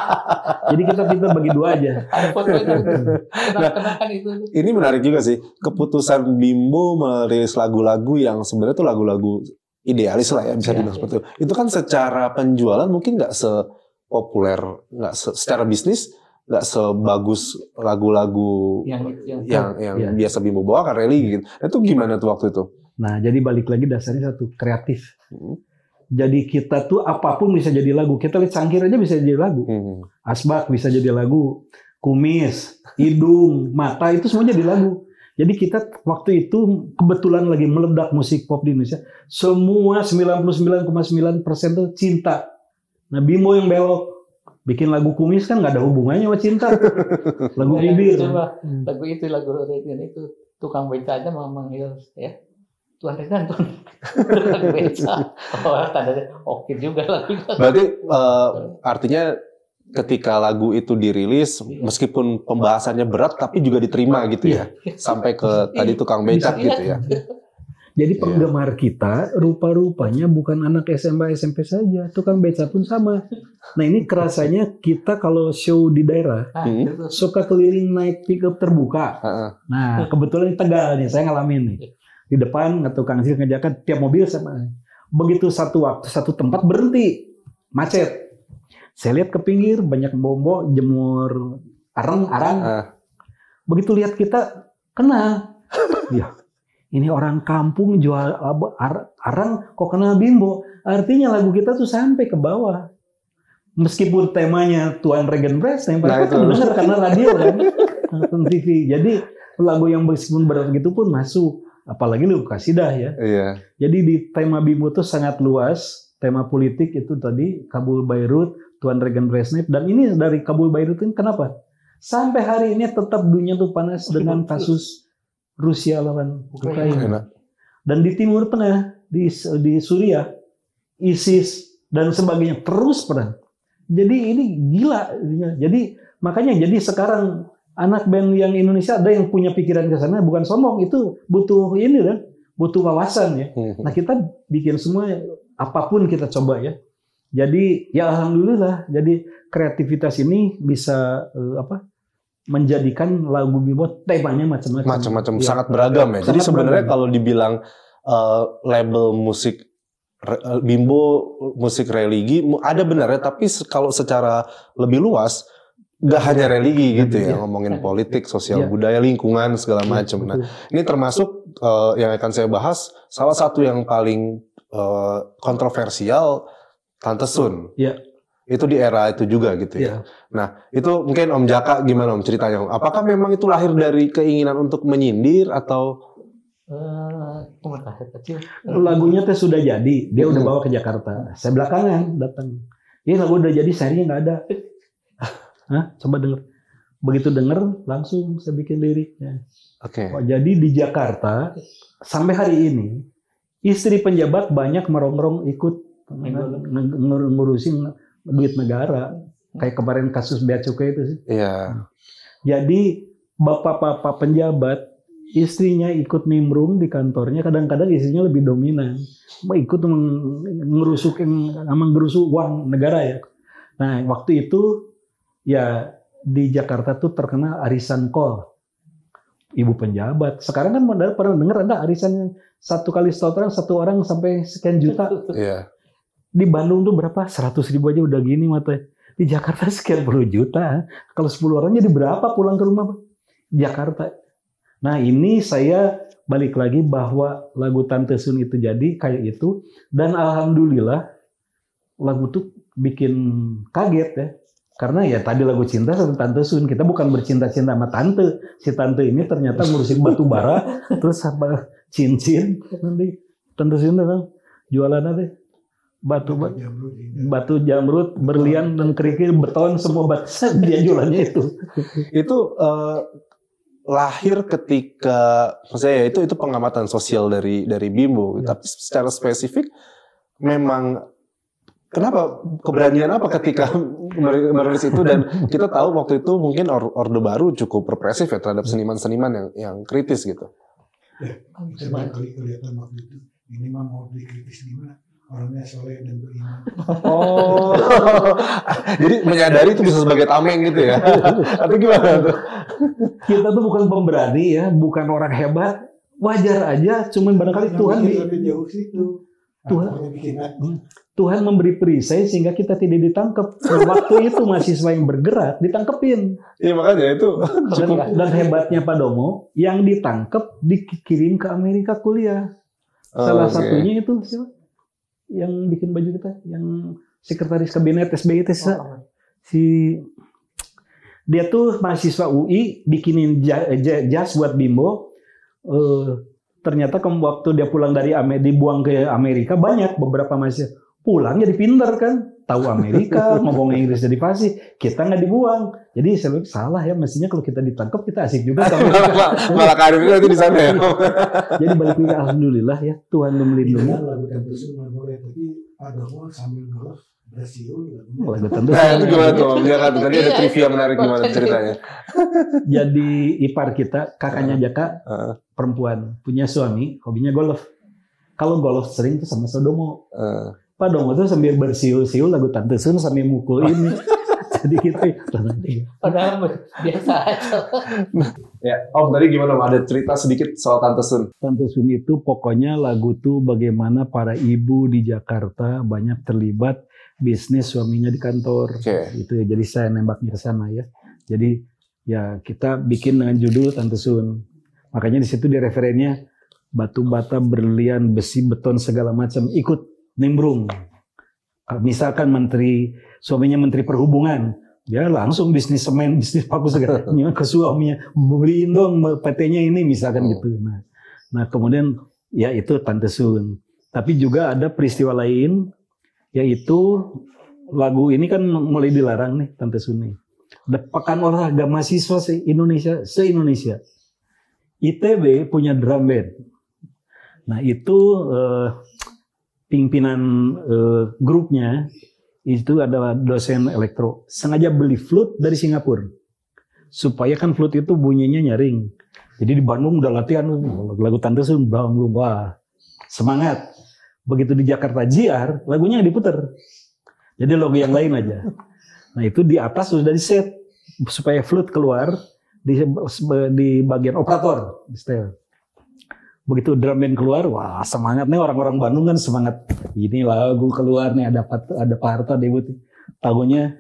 Jadi kita kita bagi dua aja. Ada fotonya. Kenang-kenangan itu. Ini menarik juga sih, keputusan Bimbo merilis lagu-lagu yang sebenarnya itu lagu-lagu idealis lah ya, bisa Ya, dibilang ya. seperti itu. Itu kan secara penjualan mungkin nggak sepopuler, nggak se- secara bisnis nggak sebagus lagu-lagu Yang yang, yang yang Ya. biasa Bimbo bawakan, religi gitu. Itu gimana tuh waktu itu? Nah, jadi balik lagi dasarnya satu, kreatif. Hmm. Jadi kita tuh apapun bisa jadi lagu. Kita lihat cangkir aja bisa jadi lagu. Hmm. Asbak bisa jadi lagu. Kumis, hidung, mata itu semua jadi lagu. Jadi kita waktu itu kebetulan lagi meledak musik pop di Indonesia. Semua sembilan puluh sembilan koma sembilan persen tuh cinta. Nah, Bimbo yang belok. Bikin lagu kumis kan nggak ada hubungannya sama cinta. Lagu yang bibir. coba, Hmm. lagu itu lagu Regen itu tukang beca aja memanggil ya Tuan Regan Tuan tukang beca. Oh tandanya oke juga lagu itu. Berarti eh, artinya ketika lagu itu dirilis, meskipun pembahasannya berat, tapi juga diterima gitu ya, sampai ke tadi tukang becak Iya. gitu ya. Jadi Iya. penggemar kita rupa-rupanya bukan anak S M A S M P saja, tukang beca pun sama. Nah ini kerasanya kita kalau show di daerah Nah, Hmm. itu. suka keliling naik pickup terbuka. Heeh. Nah kebetulan di Tegal nih saya ngalamin nih. Di depan tukang sil ngejakan tiap mobil sama. Begitu satu waktu satu tempat berhenti macet. Saya lihat ke pinggir banyak bobo jemur arang arang. Ah. Begitu lihat kita kena. Ya, ini orang kampung jual ab- ar- arang kok kena Bimbo. Artinya lagu kita tuh sampai ke bawah. Meskipun temanya Tuan Regan Brass, yang Nah, mereka itu. tuh dengar karena radio kan, nonton T V. Jadi lagu yang meskipun berat gitu pun masuk. Apalagi lu kasidah ya. Iya. Jadi di tema Bimbo tuh sangat luas. Tema politik itu tadi Kabul Beirut, Tuan Regan Brezhnev, dan ini dari Kabul Beirut ini kenapa? Sampai hari ini tetap dunia tuh panas dengan kasus Rusia lawan Ukraina. Enak. Dan di Timur Tengah, di di Suriah, ISIS dan sebagainya terus perang. Jadi ini gila. Jadi makanya jadi sekarang anak band yang Indonesia ada yang punya pikiran ke sana, bukan sombong, itu butuh ini kan, butuh wawasan ya. Nah kita bikin semua apapun kita coba ya. Jadi ya alhamdulillah. Jadi kreativitas ini bisa eh, apa? Menjadikan lagu Bimbo temanya macam-macam. Macam-macam, Ya. sangat beragam ya. Jadi Sangat sebenarnya beragam. kalau dibilang eh, label musik re- eh, Bimbo musik religi mu- ada benarnya, tapi se- kalau secara lebih luas nggak hanya religi gitu ya, Iya. ngomongin politik, sosial Iya. budaya, lingkungan segala Ya, macam. Nah, betul. ini termasuk eh, yang akan saya bahas salah satu yang paling eh, kontroversial, Tante Sun. Iya. Itu di era itu juga gitu ya. Iya. Nah, itu mungkin Om Jaka gimana Om ceritanya Om? Apakah memang itu lahir dari keinginan untuk menyindir atau Eh, pemerintah kecil. Lagunya teh sudah jadi, dia udah Hmm. bawa ke Jakarta. Saya belakangan datang. Ini lagu udah jadi, serinya nggak ada. Hah? Coba denger. Begitu denger, langsung saya bikin liriknya. Oke. Oh, jadi di Jakarta sampai hari ini istri penjabat banyak merongrong ikut nge- nge- nge- ngurusin duit negara. Kayak kemarin kasus bea cukai itu sih. Iya. Jadi bapak-bapak penjabat istrinya ikut nimbrung di kantornya, kadang-kadang istrinya lebih dominan, mau ikut meng- ngerusukin, menggerusuk uang negara ya. Nah waktu itu ya di Jakarta tuh terkenal arisan kol, ibu penjabat. Sekarang kan modal pernah dengar ada arisan yang satu kali setoran satu orang sampai sekian juta. Iya. Di Bandung tuh berapa? seratus ribu aja udah gini mata. Di Jakarta sekian puluh juta. Kalau sepuluh orang jadi berapa pulang ke rumah? Pak? Jakarta. Nah ini saya balik lagi bahwa lagu Tante Sun itu jadi kayak itu. Dan alhamdulillah lagu itu bikin kaget ya. Karena ya tadi lagu cinta sama Tante Sun. Kita bukan bercinta-cinta sama Tante. Si Tante ini ternyata ngurusin batu bara. Terus apa cincin. Nanti Tante Sun itu jualan apa? Batu batu. Batu jamrut, berlian dan kerikil, beton, semua batu dia jualannya itu. Itu eh, lahir ketika, maksudnya ya itu itu pengamatan sosial dari dari Bimbo. Ya. Tapi secara spesifik, memang kenapa keberanian apa ketika merilis itu, dan kita tahu waktu itu mungkin or- Orde Baru cukup represif ya terhadap seniman-seniman yang yang kritis gitu. Saya barangkali kelihatan waktu itu ini mah mau dikritis gimana? Orangnya soleh dan beriman. Oh, jadi menyadari itu bisa sebagai tameng gitu ya? Atau gimana tuh? Kita tuh bukan pemberani ya, bukan orang hebat, wajar aja. Cuman barangkali Tuhan di, jauh situ. Tuhan, Tuhan memberi perisai sehingga kita tidak ditangkap. Nah, waktu itu mahasiswa yang bergerak ditangkepin. Iya makanya itu cukup. Dan, dan hebatnya Pak Domo, yang ditangkap dikirim ke Amerika kuliah. Salah Oh, okay. satunya itu siapa? Yang bikin baju kita, yang sekretaris kabinet S B Y T S, oh. si dia tuh mahasiswa U I bikinin jas buat Bimbo. Uh, ternyata ke waktu dia pulang dari Amerika, dibuang ke Amerika, banyak beberapa mahasiswa pulang jadi pinter kan, tahu Amerika, ngomong Inggris jadi fasih, kita nggak dibuang. Jadi saya bilang salah ya, mestinya kalau kita ditangkap kita asik juga. Malah karir itu di sana ya. Jadi balik lagi alhamdulillah ya, Tuhan melindungi. Iya, lagu tentu semua boleh, tapi ada orang sambil golf bersiul. Lagu tentu. Nah itu gimana tuh? Ya kan tadi ada trivia menarik gimana ceritanya? Jadi ipar kita, kakaknya Jaka, uh. perempuan, punya suami, hobinya golf. Kalau golf sering tuh sama Sodomo. Uh. Pak Domo tuh sambil bersiul-siul lagu Tante Sun sambil mukul ini. Jadi gitu. Padahal biasa aja. Ya, Om tadi gimana? Ada cerita sedikit soal Tante Sun. Tante Sun itu pokoknya lagu tuh bagaimana para ibu di Jakarta banyak terlibat bisnis suaminya di kantor. Okay. Itu ya. Jadi saya nembaknya ke sana ya. Jadi ya kita bikin dengan judul Tante Sun. Makanya di situ di referennya batu bata, berlian, besi, beton segala macam ikut nimbrung. Misalkan menteri, suaminya menteri perhubungan, dia langsung bisnis semen, bisnis paku segala ke suaminya, beliin dong P T-nya ini misalkan gitu. Nah, nah kemudian ya itu Tante Sun. Tapi juga ada peristiwa lain, yaitu lagu ini kan mulai dilarang nih Tante Sun nih. Ada Pekan Olahraga Mahasiswa se-Indonesia, se-Indonesia. I T B punya drum band. Nah itu eh, pimpinan uh, grupnya itu ada dosen elektro sengaja beli flute dari Singapura supaya kan flute itu bunyinya nyaring. Jadi di Bandung udah latihan lagu Tante Sun, belum wah semangat. Begitu di Jakarta J R lagunya diputer. Jadi lagu yang lain aja. Nah itu di atas sudah di set supaya flute keluar di di bagian operator di setel. Begitu drum band keluar, wah semangat nih orang-orang Bandung kan semangat. Ini lagu keluar nih ada ada Pak Harto debut. Tahunya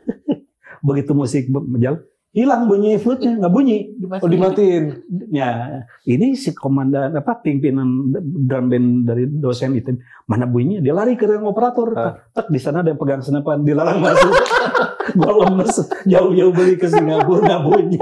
begitu musik berjalan, hilang bunyi flute-nya, nggak bunyi. Oh dimatiin. Ya ini si komandan apa pimpinan drum band dari dosen itu mana bunyinya? Dia lari ke ruang operator. Ah. Tak di sana ada yang pegang senapan, dilarang masuk. Gua lemes jauh-jauh beli ke Singapura nggak bunyi.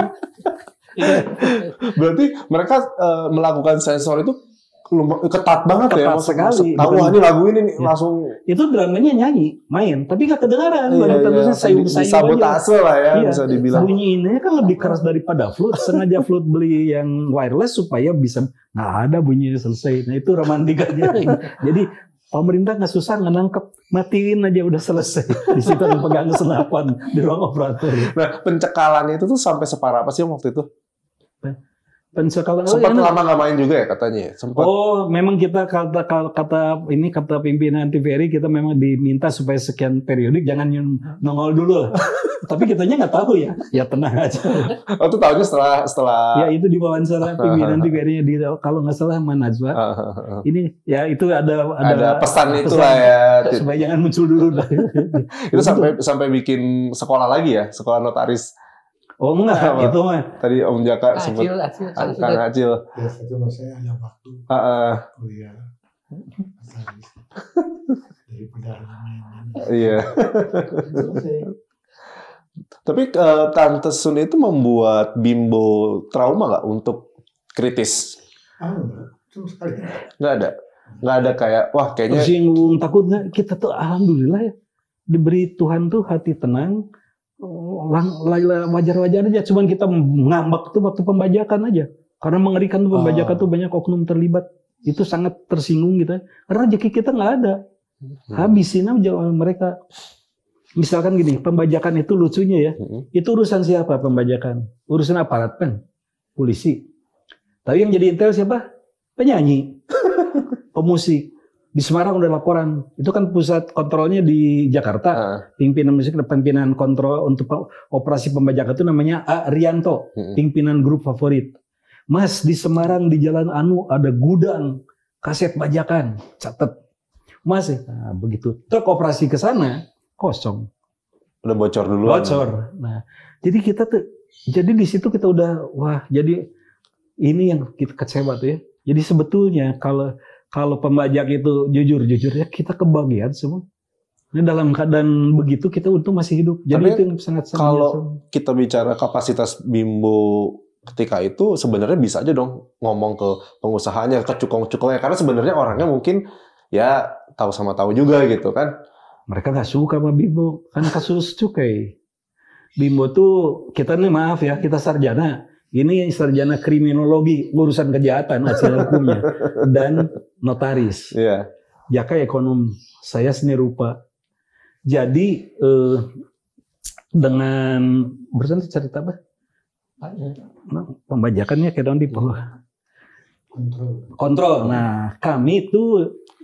Berarti mereka uh, melakukan sensor itu ketat banget ketat ya, masuk, sekali. Tahu ini lagu ini nih, ya. langsung. Itu drumnya nyanyi, main, tapi nggak kedengaran. Iya, iya. Sayur sayur sabotase lah ya, iya. bisa dibilang. Bunyi ini kan lebih keras daripada flute. Sengaja flute beli yang wireless supaya bisa nggak ada bunyinya selesai. Nah itu romantikanya. Jadi pemerintah nggak susah nangkep, matiin aja udah selesai. Di situ ada pegang senapan di ruang operator. Nah pencekalan itu tuh sampai separah apa sih waktu itu? Pencekalan sempat oh, lama nggak main juga ya katanya. Sempat. Oh, memang kita kata kata ini kata pimpinan T V R I kita memang diminta supaya sekian periodik jangan nongol dulu lah. Tapi kitanya nggak tahu ya. Ya tenang aja. Oh itu tahunya setelah setelah. Ya itu di wawancara pimpinan T V R I-nya di kalau nggak salah sama Najwa. Ini ya itu ada ada, ada pesan, pesan itulah ya. Supaya jangan muncul dulu. Itu sampai sampai bikin sekolah lagi ya, sekolah notaris. Oh enggak, apa? Itu mah. Tadi Om Jaka Acil, sempat acil, Kang Acil. Ya, itu saya ada waktu Uh, kuliah. Daripada main. Iya. Tapi uh, Tante Sun itu membuat Bimbo trauma nggak untuk kritis? Ah, enggak. Cuma sekali. Nggak ada. Nggak ada kayak, wah kayaknya. Tersinggung, takut nggak? Kita tuh alhamdulillah ya. Diberi Tuhan tuh hati tenang. Wajar-wajar aja, cuman kita ngambek tuh waktu pembajakan aja, karena mengerikan tuh pembajakan oh. tuh banyak oknum terlibat, itu sangat tersinggung kita, karena rezeki kita nggak ada, habisin aja mereka. Misalkan gini, pembajakan itu lucunya ya, itu urusan siapa pembajakan? Urusan aparat kan, polisi. Tapi yang jadi intel siapa? Penyanyi. pemusik. Di Semarang udah laporan. Itu kan pusat kontrolnya di Jakarta. Uh. Pimpinan musik, pimpinan kontrol untuk operasi pembajakan itu namanya A. Rianto. Hmm. Pimpinan grup favorit. Mas, di Semarang di Jalan Anu ada gudang kaset bajakan. Catat. Mas, nah, begitu truk operasi ke sana kosong. Udah bocor duluan. Bocor. Nah, jadi kita tuh, jadi di situ kita udah, wah, jadi ini yang kita kecewa tuh ya. Jadi sebetulnya kalau kalau pembajak itu jujur-jujur ya kita kebagian semua. Ini dalam keadaan begitu kita untung masih hidup. Jadi Tapi itu yang sangat-sangat. Kalau biasa. kita bicara kapasitas Bimbo ketika itu sebenarnya bisa aja dong ngomong ke pengusahanya, ke cukong-cukongnya, karena sebenarnya orangnya mungkin ya tahu sama tahu juga gitu kan. Mereka nggak suka sama Bimbo, kan kasus cukai. Bimbo tuh kita nih maaf ya, kita sarjana. Ini sarjana kriminologi, urusan kejahatan hasil hukumnya, dan notaris. Iya. Jaka ekonom, saya seni rupa. Jadi eh, dengan berarti cerita apa? Nah, pembajakannya kayak di bawah. Kontrol. Kontrol. Nah, kami itu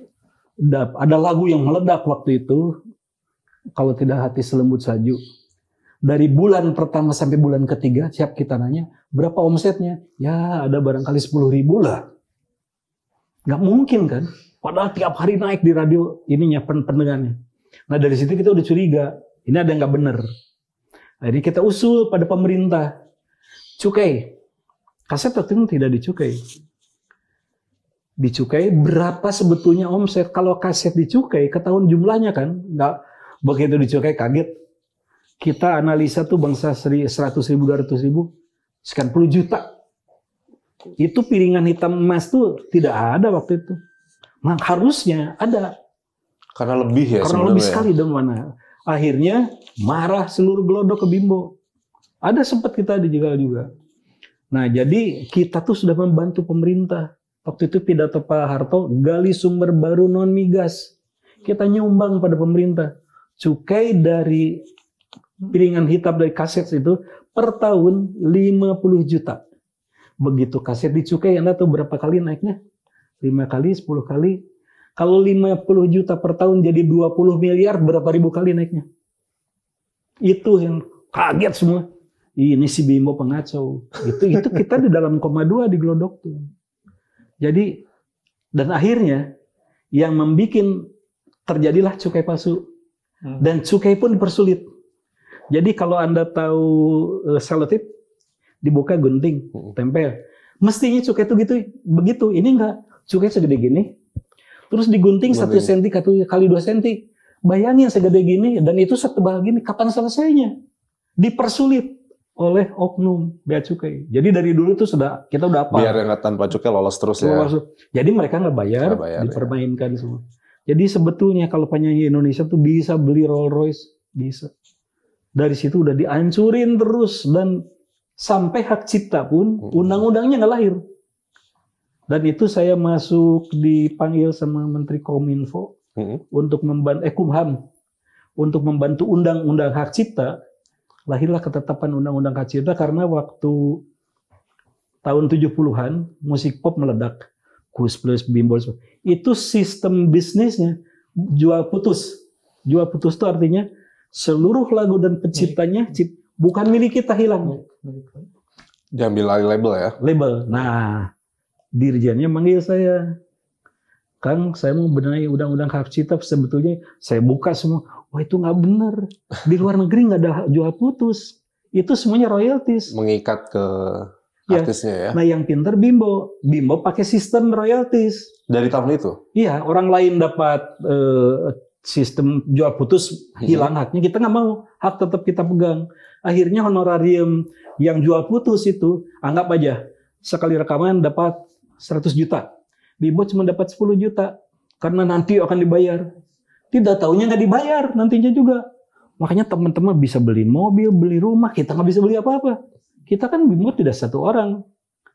ada lagu yang meledak waktu itu. Kalau tidak hati selembut salju. Dari bulan pertama sampai bulan ketiga, siap kita nanya, berapa omsetnya? Ya, ada barangkali sepuluh ribu lah. Nggak mungkin kan? Padahal tiap hari naik di radio ininya pendengarnya. Nah, dari situ kita udah curiga. Ini ada yang nggak bener. Akhirnya kita usul pada pemerintah. Cukai. Kaset waktu itu tidak dicukai. Dicukai berapa sebetulnya omset? Kalau kaset dicukai, ketahuan jumlahnya kan? Nggak begitu dicukai kaget. Kita analisa tuh bangsa seratus ribu, dua ratus ribu, sekian puluh juta. Itu piringan hitam emas tuh tidak ada waktu itu. Nah, harusnya ada. Karena lebih ya. Karena lebih sekali dong mana. Akhirnya marah seluruh gelodok ke Bimbo. Ada sempat kita dijegal juga. Nah, jadi kita tuh sudah membantu pemerintah. Waktu itu pidato Pak Harto, gali sumber baru non migas. Kita nyumbang pada pemerintah. Cukai dari piringan hitam dari kaset itu per tahun lima puluh juta. Begitu kaset dicukai, Anda tahu berapa kali naiknya? lima kali, sepuluh kali. Kalau lima puluh juta per tahun jadi dua puluh miliar, berapa ribu kali naiknya? Itu yang kaget semua. Ini si Bimbo pengacau. Itu itu kita di dalam koma dua di gelodok tuh. Jadi, dan akhirnya yang membuat terjadilah cukai palsu. Dan cukai pun dipersulit. Jadi kalau Anda tahu uh, selotip, dibuka gunting, tempel. Mestinya cukai itu gitu, begitu. Ini enggak. Cukai segede gini. Terus digunting satu senti kali dua senti. Bayangin segede gini dan itu setebal gini. Kapan selesainya? Dipersulit oleh oknum bea cukai. Jadi dari dulu tuh sudah kita udah apa? Biar yang tanpa cukai lolos terus ya. Lolos. Jadi mereka nggak bayar, Nggak bayar, dipermainkan ya. Semua. Jadi sebetulnya kalau penyanyi Indonesia tuh bisa beli Rolls Royce, bisa. Dari situ udah dihancurin terus dan sampai hak cipta pun undang-undangnya nggak lahir. Dan itu saya masuk dipanggil sama Menteri Kominfo hmm. untuk membantu eh Kumham untuk membantu undang-undang hak cipta. Lahirlah ketetapan undang-undang hak cipta karena waktu tahun tujuh puluhan musik pop meledak. Kus Plus, Bimbo, itu sistem bisnisnya jual putus. Jual putus itu artinya seluruh lagu dan penciptanya cip, bukan milik kita, hilang. Diambil alih label ya? Label. Nah, dirjennya manggil saya. Kang, saya mau benahi undang-undang hak cipta. Sebetulnya saya buka semua. Wah, itu nggak benar. Di luar negeri nggak ada jual putus. Itu semuanya royalties. Mengikat ke ya. Artisnya ya? Nah, yang pinter Bimbo. Bimbo pakai sistem royalties. Dari tahun itu? Iya, orang lain dapat uh, sistem jual putus, hilang hmm. haknya. Kita nggak mau, hak tetap kita pegang. Akhirnya honorarium yang jual putus itu, anggap aja, sekali rekaman dapat seratus juta. Bimbo cuma dapat sepuluh juta. Karena nanti akan dibayar. Tidak taunya nggak dibayar, nantinya juga. Makanya teman-teman bisa beli mobil, beli rumah, kita nggak bisa beli apa-apa. Kita kan Bimbo tidak satu orang.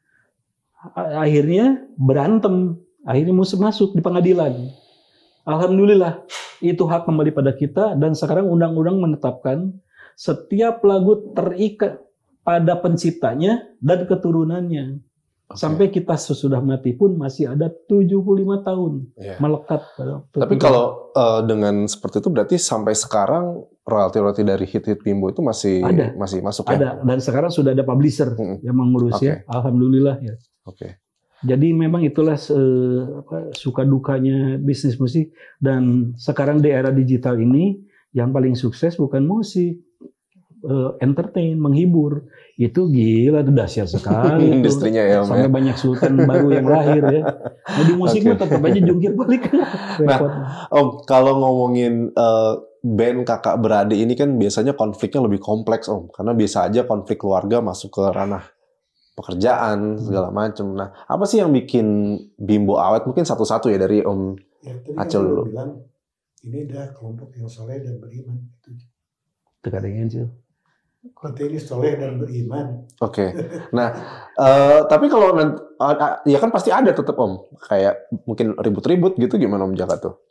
Akhirnya berantem. Akhirnya musuh masuk di pengadilan. Alhamdulillah, itu hak kembali pada kita. Dan sekarang undang-undang menetapkan setiap lagu terikat pada penciptanya dan keturunannya. Sampai kita sesudah mati pun masih ada tujuh puluh lima tahun Iya. melekat pada. Tapi kalau uh, dengan seperti itu berarti sampai sekarang royalti-royalti dari hit-hit Bimbo itu masih Ada. masih masuk ya? ada, dan sekarang sudah ada publisher Hmm. yang mengurus ya. Alhamdulillah ya. Oke. Jadi memang itulah eh, apa, suka dukanya bisnis musik, dan sekarang di era digital ini yang paling sukses bukan musik, eh, entertain, menghibur. Itu gila, itu dahsyat sekali. itu. Industrinya ya, Om, Sampai ya. banyak sultan baru yang lahir ya. Nah, di musik mah Oke. tetap aja jungkir balik. Repot. Om, kalau ngomongin uh, band kakak beradik ini kan biasanya konfliknya lebih kompleks, Om. Karena biasa aja konflik keluarga masuk ke ranah pekerjaan, segala macam. Nah, apa sih yang bikin Bimbo awet? Mungkin satu-satu ya dari Om Ya, tadi Acil kan dulu. lu bilang ini ada kelompok yang soleh dan beriman. Itu. Tekan dengan sih. Konten ini soleh dan beriman. Oke. Nah, eh, tapi kalau nanti, ya kan pasti ada tetap Om. Kayak mungkin ribut-ribut gitu, gimana Om Jaka tuh?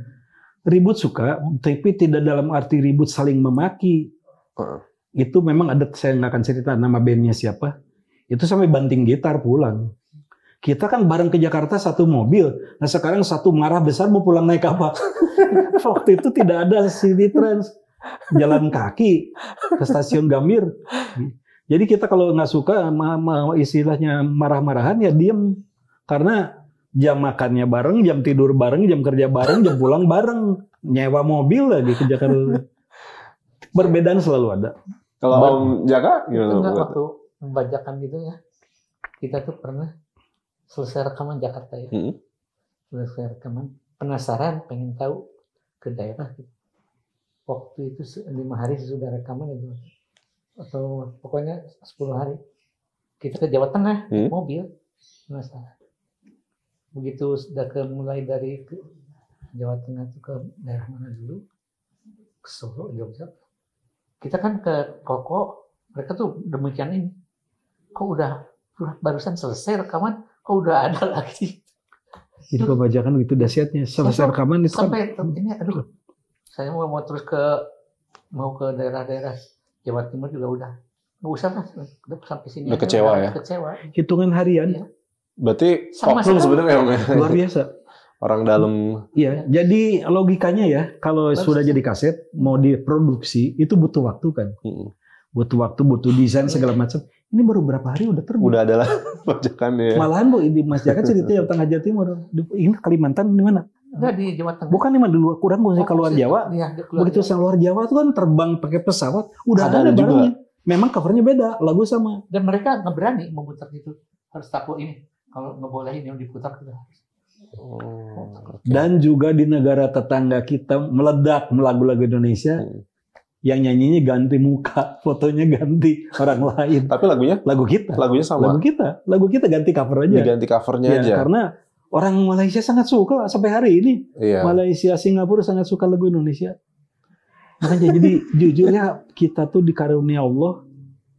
Ribut suka, tapi tidak dalam arti ribut saling memaki. Heeh. Itu memang ada, saya nggak akan cerita nama bandnya siapa. Itu sampai banting gitar pulang. Kita kan bareng ke Jakarta satu mobil. Nah sekarang satu marah besar mau pulang naik apa? Waktu itu tidak ada City Trans. Jalan kaki ke stasiun Gambir. Jadi kita kalau nggak suka ma ma istilahnya marah-marahan ya diem. Karena jam makannya bareng, jam tidur bareng, jam kerja bareng, jam pulang bareng. Nyewa mobil lagi ke Jakarta. Perbedaan selalu ada. Kalau Om Jaka Itu gimana? enggak Om? waktu membajakan gitu ya. Kita tuh pernah selesai rekaman Jakarta ya. Hmm. Selesai rekaman. Penasaran, pengen tahu ke daerah. Gitu. Waktu itu se- lima hari sesudah rekaman itu. Atau pokoknya sepuluh hari. Kita ke Jawa Tengah, Hmm. mobil. Penasaran. Begitu sudah ke mulai dari ke Jawa Tengah itu ke daerah mana dulu? Ke Solo, Jogja. Kita kan ke Koko, mereka tuh demikian ini. Kok udah udah barusan selesai rekaman, kok udah ada lagi. Jadi pembajakan itu dahsyatnya. Selesai rekaman itu kan Sampai ini aduh. Saya mau mau terus ke mau ke daerah-daerah Jawa Timur juga udah. Nggak usah lah, udah sampai sini. Udah aja, kecewa ya? Kecewa. hitungan harian. Iya. Berarti Sama oknum sekali. sebenarnya Om ya? Luar biasa. Orang dalam. Iya, jadi logikanya ya, kalau Bagus. sudah jadi kaset, mau diproduksi, itu butuh waktu kan. Hmm. Butuh waktu, butuh desain, segala macam. Ini baru berapa hari udah terbit. Udah adalah pajakannya. Malahan Bu, di Mas Jaka cerita yang Tengah Jawa Timur. Di- Ini Kalimantan di mana? Enggak di Jawa Tengah. Bukan di mana, di luar, kurang sih Oh, keluar maksudnya- Jawa. Iya, di keluar Begitu Jawa. saya luar Jawa tuh kan terbang pakai pesawat, udah Ada ada, juga. barangnya. Memang covernya beda, lagu sama. Dan mereka nggak berani memutar itu. Harus takut ini. Kalau ngebolehin yang diputar kita harus. Oh, oke. Dan juga di negara tetangga kita meledak lagu-lagu Indonesia. Hmm. Yang nyanyinya ganti muka, fotonya ganti orang lain. Tapi lagunya, Lagu kita. lagunya sama. Lagu kita, lagu kita ganti cover aja. Diganti covernya Ya, aja. karena orang Malaysia sangat suka sampai hari ini. Iya. Malaysia, Singapura sangat suka lagu Indonesia. Makanya jadi jujur ya, kita tuh dikarunia Allah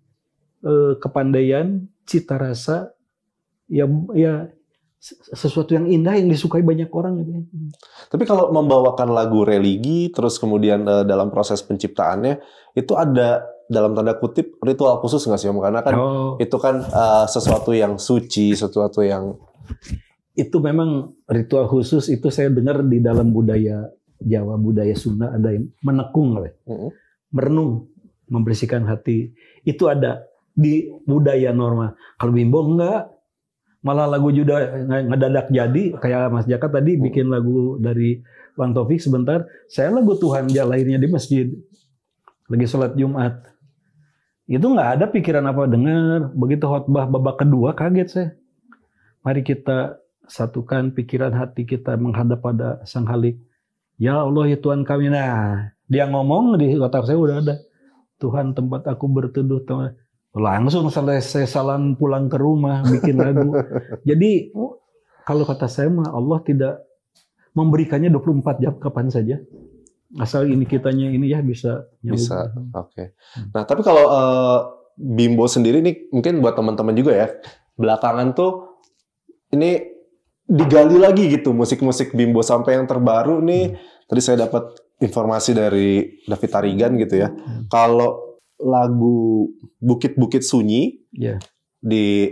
eh, kepandaian, cita rasa, ya ya sesuatu yang indah yang disukai banyak orang gitu. Tapi kalau membawakan lagu religi, terus kemudian eh, dalam proses penciptaannya, itu ada dalam tanda kutip ritual khusus nggak sih Om? Karena kan Oh, itu kan eh, sesuatu yang suci, sesuatu yang itu memang ritual khusus itu saya dengar di dalam budaya Jawa, budaya Sunda ada yang menekung, Mm-mm. merenung, membersihkan hati. Itu ada di budaya normal. Kalau Bimbo enggak, malah lagu juga ngedadak jadi. Kayak Mas Jaka tadi bikin lagu dari Bang Taufik sebentar. Saya lagu Tuhan dia lahirnya di masjid, lagi sholat Jumat. Itu nggak ada pikiran apa dengar. Begitu khotbah babak kedua kaget saya. Mari kita satukan pikiran hati kita menghadap pada Sang Halik. Ya Allah ya Tuhan kami. Nah, dia ngomong di otak saya udah ada. Tuhan tempat aku berteduh. Tuhan. Langsung selesai salam pulang ke rumah bikin lagu. Jadi kalau kata saya mah Allah tidak memberikannya dua puluh empat jam kapan saja. Asal ini kitanya ini ya bisa nyambung. bisa. Oke. Nah, tapi kalau eh, Bimbo sendiri nih mungkin buat teman-teman juga ya, belakangan tuh ini digali lagi gitu musik-musik Bimbo sampai yang terbaru nih. Tadi saya dapat informasi dari David Tarigan gitu ya. Kalau lagu Bukit-Bukit Sunyi Ya. di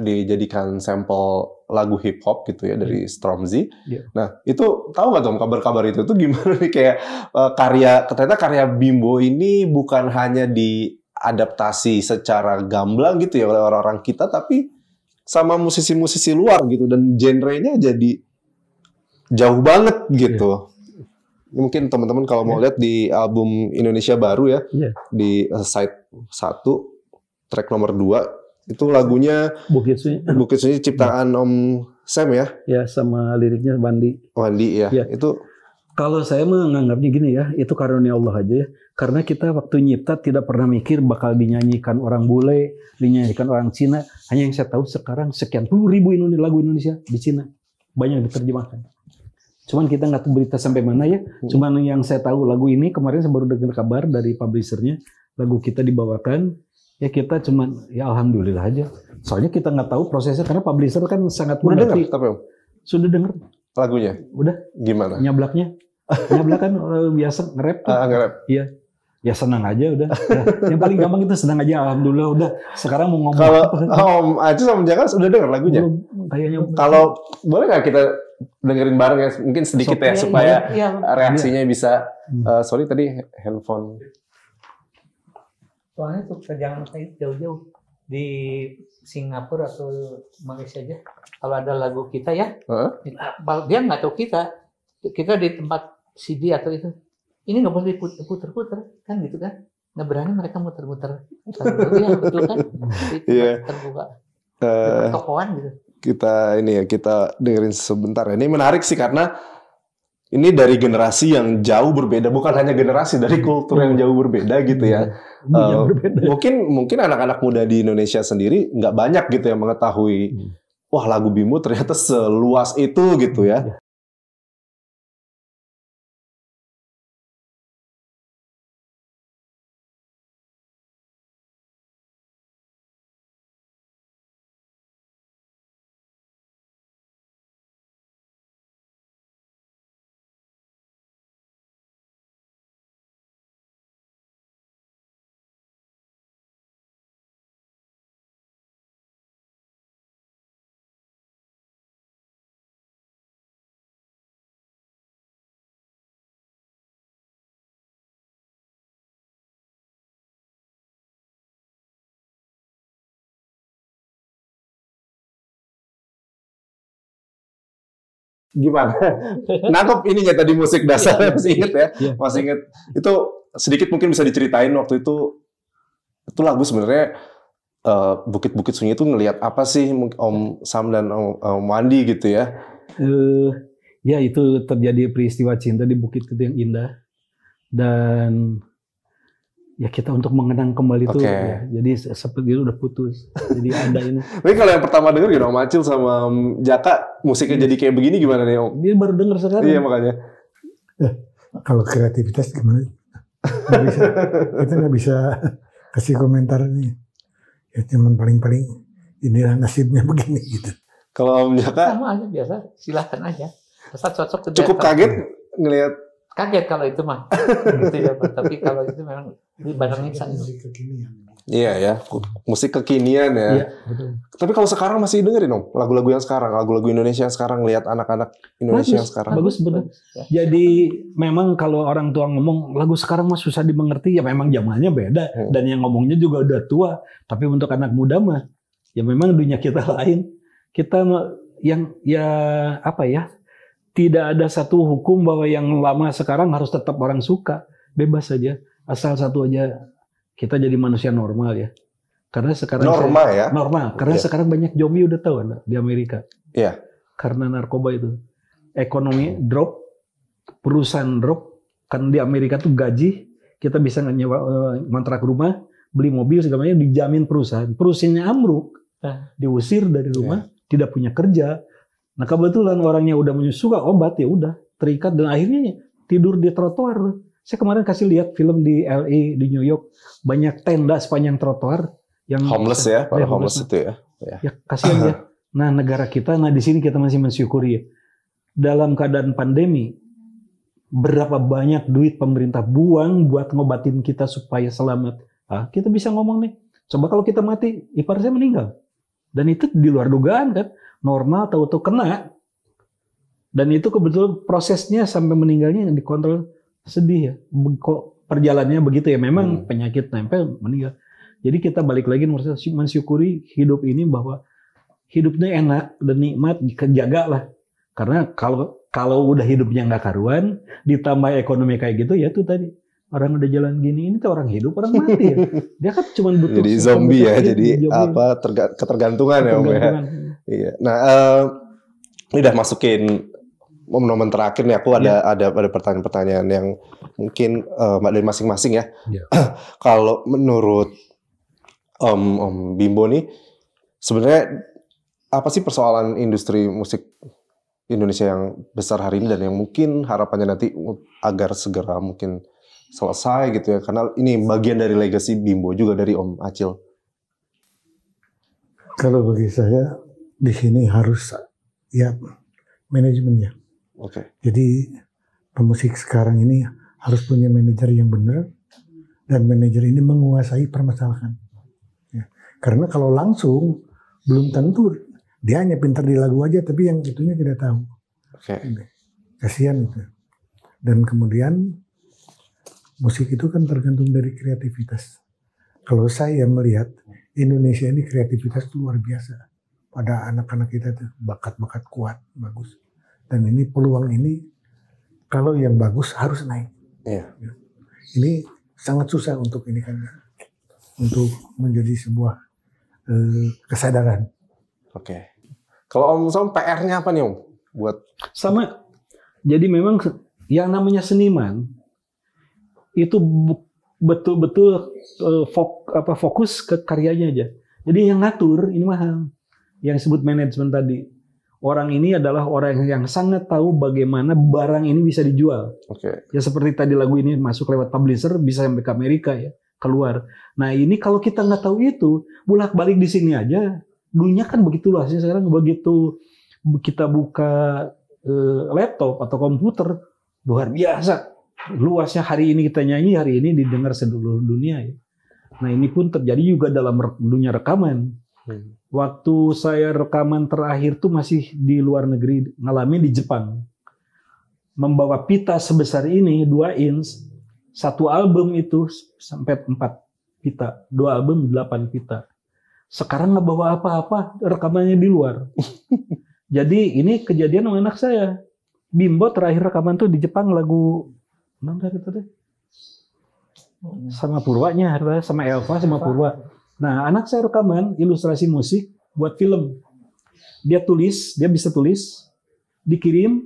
dijadikan sampel lagu hip hop gitu ya dari Stormzy. Iya. Nah itu tahu nggak Tom kabar-kabar itu tuh gimana nih kayak uh, karya ternyata karya Bimbo ini bukan hanya diadaptasi secara gamblang gitu ya oleh orang-orang kita, tapi sama musisi-musisi luar gitu dan genrenya jadi jauh banget gitu. Iya. Mungkin teman-teman kalau mau lihat di album Indonesia Baru ya, Iya. di uh, side satu track nomor dua itu lagunya Bukit Sunyi. Bukit Sunyi ciptaan Om Sam ya, Ya, sama liriknya Wandi. Wandi ya. Iya. Itu Kalau saya menganggapnya gini ya, itu karunia Allah aja ya. Karena kita waktu nyipta tidak pernah mikir bakal dinyanyikan orang bule, dinyanyikan orang Cina. Hanya yang saya tahu sekarang sekian puluh ribu Indonesia, lagu Indonesia di Cina. Banyak diterjemahkan. Cuman kita nggak tahu berita sampai mana ya. Cuman yang saya tahu lagu ini, kemarin saya baru dengar kabar dari publishernya. Lagu kita dibawakan. Ya kita cuman, ya alhamdulillah aja. Soalnya kita nggak tahu prosesnya karena publisher kan sangat udah dengar mengerti. tapi Om Sudah dengar. lagunya Udah. gimana? Nyablaknya. Nyablak kan eh, biasa nge-rap tuh. Ah, nge-rap. Iya. Ya senang aja udah. Ya, yang paling gampang itu senang aja alhamdulillah udah. Sekarang mau ngomong Kalau apa? Om Aci sama Jaka sudah dengar lagunya? Belum, kayaknya. Kalau boleh nggak kita dengerin bareng ya, mungkin sedikit ya Sok- supaya Iya, reaksinya bisa. Hmm. eh, sorry tadi handphone. soalnya tuh jangan kayak jauh-jauh di Singapura atau Malaysia aja. Kalau ada lagu kita ya, Heeh. dia nggak tahu kita. Kita di tempat C D atau itu, ini nggak boleh diputer-puter kan gitu kan? Nggak berani mereka muter-muter. Iya betul kan? Itu Iya. terbuka. Eh, Tokoan gitu. kita ini ya kita dengerin sebentar. Ini menarik sih karena ini dari generasi yang jauh berbeda, bukan hanya generasi dari kultur yang jauh berbeda gitu ya. Bunyinya Eh, berbeda. mungkin mungkin anak-anak muda di Indonesia sendiri nggak banyak gitu yang mengetahui, Hmm. wah lagu Bimbo ternyata seluas itu gitu ya. Gimana? Nangkep ininya tadi musik dasar masih inget ya? Iya. Masih inget. Itu sedikit mungkin bisa diceritain waktu itu itu lagu sebenarnya eh, Bukit-Bukit Sunyi itu ngelihat apa sih mungkin Om Sam dan Om, Om Wandi gitu ya? Eh, ya itu terjadi peristiwa cinta di Bukit itu yang indah dan ya kita untuk mengenang kembali itu Oke. ya, jadi se- seperti itu udah putus jadi ada ini Tapi kalau yang pertama denger gitu Om Acil sama Om Jaka musiknya jadi kayak begini gimana nih Om? dia baru dengar sekarang. Iya makanya. Kalau kreativitas gimana? Nggak bisa, kita nggak bisa kasih komentar nih. Ya cuman paling-paling inilah nasibnya begini gitu. Kalau Om Jaka Sama aja biasa, silahkan aja. Asal cocok ke cukup daerah. kaget ngelihat. Kaget kalau itu mah. Gitu ya, Pak. Tapi kalau itu memang di barangnya sana. Musik kekinian. Iya ya, musik kekinian ya. Iya, betul. Tapi kalau sekarang masih dengerin Om lagu-lagu yang sekarang, lagu-lagu Indonesia yang sekarang, lihat anak-anak Indonesia yang sekarang. Bagus bener. Ya. Jadi memang kalau orang tua ngomong lagu sekarang mah susah dimengerti ya memang zamannya beda Hmm. dan yang ngomongnya juga udah tua. Tapi untuk anak muda mah ya memang dunia kita lain. Kita mah yang ya apa ya? Tidak ada satu hukum bahwa yang lama sekarang harus tetap orang suka. Bebas saja. Asal satu aja kita jadi manusia normal ya. Karena sekarang Normal ya. saya- normal. Karena Iya. sekarang banyak zombie udah tahu Anda, di Amerika. Iya. Karena narkoba itu. Ekonomi drop, perusahaan drop. Kan di Amerika tuh gaji, kita bisa nyewa eh, kontrak rumah, beli mobil segala macam dijamin perusahaan. Perusahaannya ambruk, Ah. diusir dari rumah, tidak punya kerja. Nah kebetulan orangnya udah suka obat ya udah terikat dan akhirnya tidur di trotoar. Saya kemarin kasih lihat film di L A di New York banyak tenda sepanjang trotoar yang Homeless ya, para Ya, homeless homeless. itu ya. ya kasihan ya. Nah negara kita, nah di sini kita masih mensyukuri ya. Dalam keadaan pandemi, berapa banyak duit pemerintah buang buat ngobatin kita supaya selamat. Ah, kita bisa ngomong nih. Coba kalau kita mati, ipar saya meninggal. Dan itu di luar dugaan kan, normal tahu-tahu kena. Dan itu kebetulan prosesnya sampai meninggalnya yang dikontrol, sedih ya. Kok perjalanannya begitu ya, memang hmm. penyakit nempel meninggal. Jadi kita balik lagi mensyukuri hidup ini bahwa hidupnya enak dan nikmat, dijaga lah. Karena kalau kalau udah hidupnya nggak karuan, ditambah ekonomi kayak gitu ya tuh tadi. Orang udah jalan gini, ini tuh orang hidup, orang mati ya. Dia kan cuma butuh... Jadi zombie ya, jadi zombie. Apa terga- ketergantungan, ketergantungan ya Om ya. Iya. Nah, uh, ini udah masukin momen-momen terakhir nih, aku ada, ya. ada ada pertanyaan-pertanyaan yang mungkin uh, dari masing-masing ya. ya. Kalau menurut Om, Om Bimbo nih, sebenarnya apa sih persoalan industri musik Indonesia yang besar hari ini dan yang mungkin harapannya nanti agar segera mungkin selesai gitu ya, karena ini bagian dari legacy Bimbo juga dari Om Acil. Kalau bagi saya di sini harus ya manajemennya. Oke. Okay. Jadi pemusik sekarang ini harus punya manajer yang benar dan manajer ini menguasai permasalahan. Ya. Karena kalau langsung belum tentu dia hanya pintar di lagu aja tapi yang itunya tidak tahu. Oke. Okay. Kasihan itu. Dan kemudian musik itu kan tergantung dari kreativitas. Kalau saya melihat Indonesia ini kreativitas itu luar biasa. Pada anak-anak kita tuh bakat-bakat kuat, bagus. Dan ini peluang ini kalau yang bagus harus naik. Yeah. Ini sangat susah untuk ini kan, untuk menjadi sebuah eh, kesadaran. Oke. Okay. Kalau Om Som P R-nya apa nih Om? Buat sama. Jadi memang yang namanya seniman itu betul-betul uh, fok, apa, fokus ke karyanya aja. Jadi yang ngatur ini mahal. Yang disebut manajemen tadi. Orang ini adalah orang yang sangat tahu bagaimana barang ini bisa dijual. Oke. Okay. Ya seperti tadi lagu ini masuk lewat publisher bisa sampai ke Amerika ya, keluar. Nah ini kalau kita nggak tahu itu, bolak-balik di sini aja. Dunia kan begitu luasnya sekarang, begitu kita buka uh, laptop atau komputer luar biasa. Luasnya hari ini kita nyanyi, hari ini didengar seluruh dunia ya. Nah ini pun terjadi juga dalam dunia rekaman. Hmm. Waktu saya rekaman terakhir tuh masih di luar negeri, ngalamin di Jepang. Membawa pita sebesar ini, dua inch, satu album itu sampai empat pita, dua album delapan pita. Sekarang nggak bawa apa-apa, rekamannya di luar. Jadi ini kejadian sama anak saya. Bimbo terakhir rekaman tuh di Jepang lagu mana gitu deh. Sama Purwanya, sama Elva, sama Purwa. Nah, anak saya rekaman ilustrasi musik buat film. Dia tulis, dia bisa tulis, dikirim